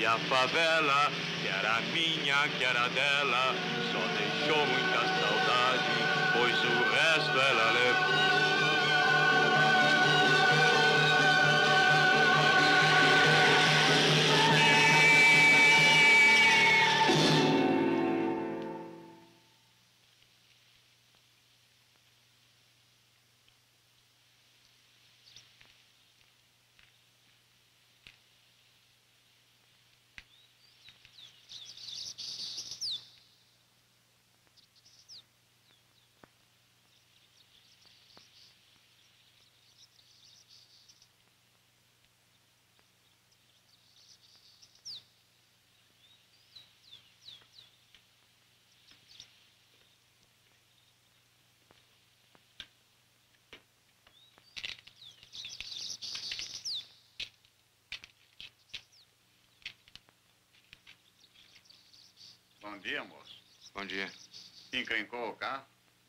E a favela, que era minha, que era dela, só deixou muita saudade, pois o resto ela levou. Bom dia, moço. Bom dia. Encrencou o carro?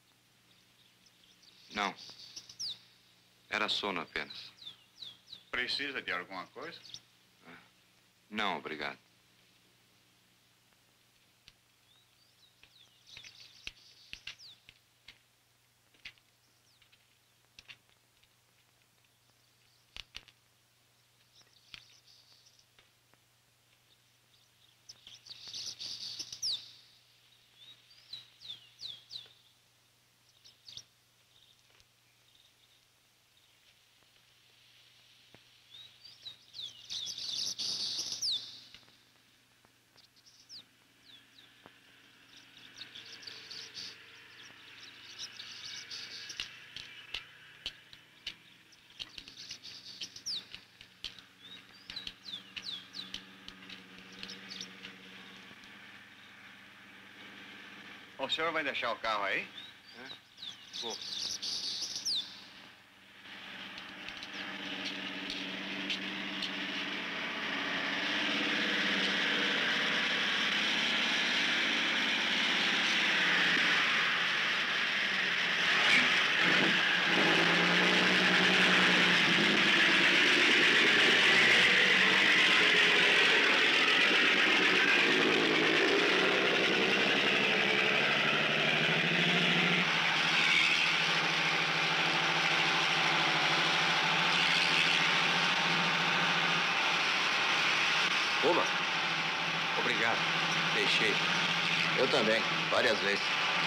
Não. Era sono apenas. Precisa de alguma coisa? Não, obrigado. O senhor vai deixar o carro aí? É? Vou. Uma? Obrigado. Deixei. Eu também, várias vezes.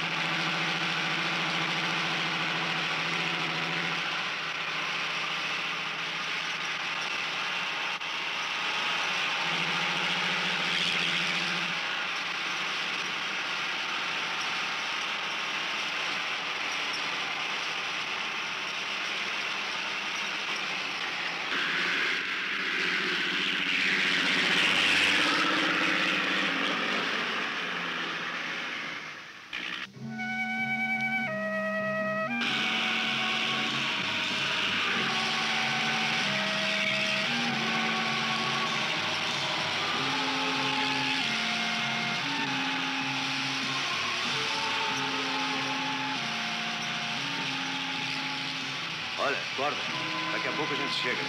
Olha, acorda. Daqui a pouco a gente chega.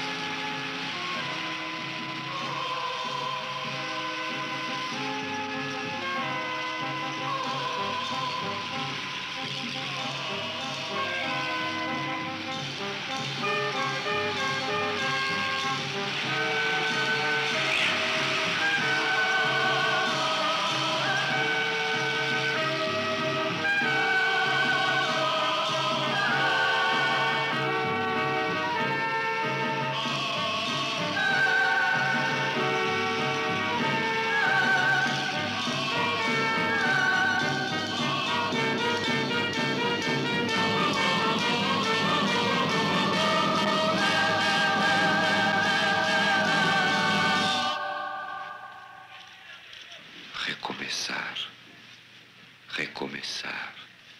Recomeçar. Recomeçar.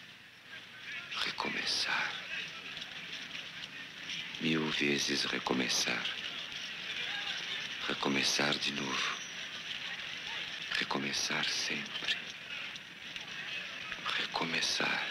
Recomeçar. Mil vezes recomeçar. Recomeçar de novo. Recomeçar sempre. Recomeçar.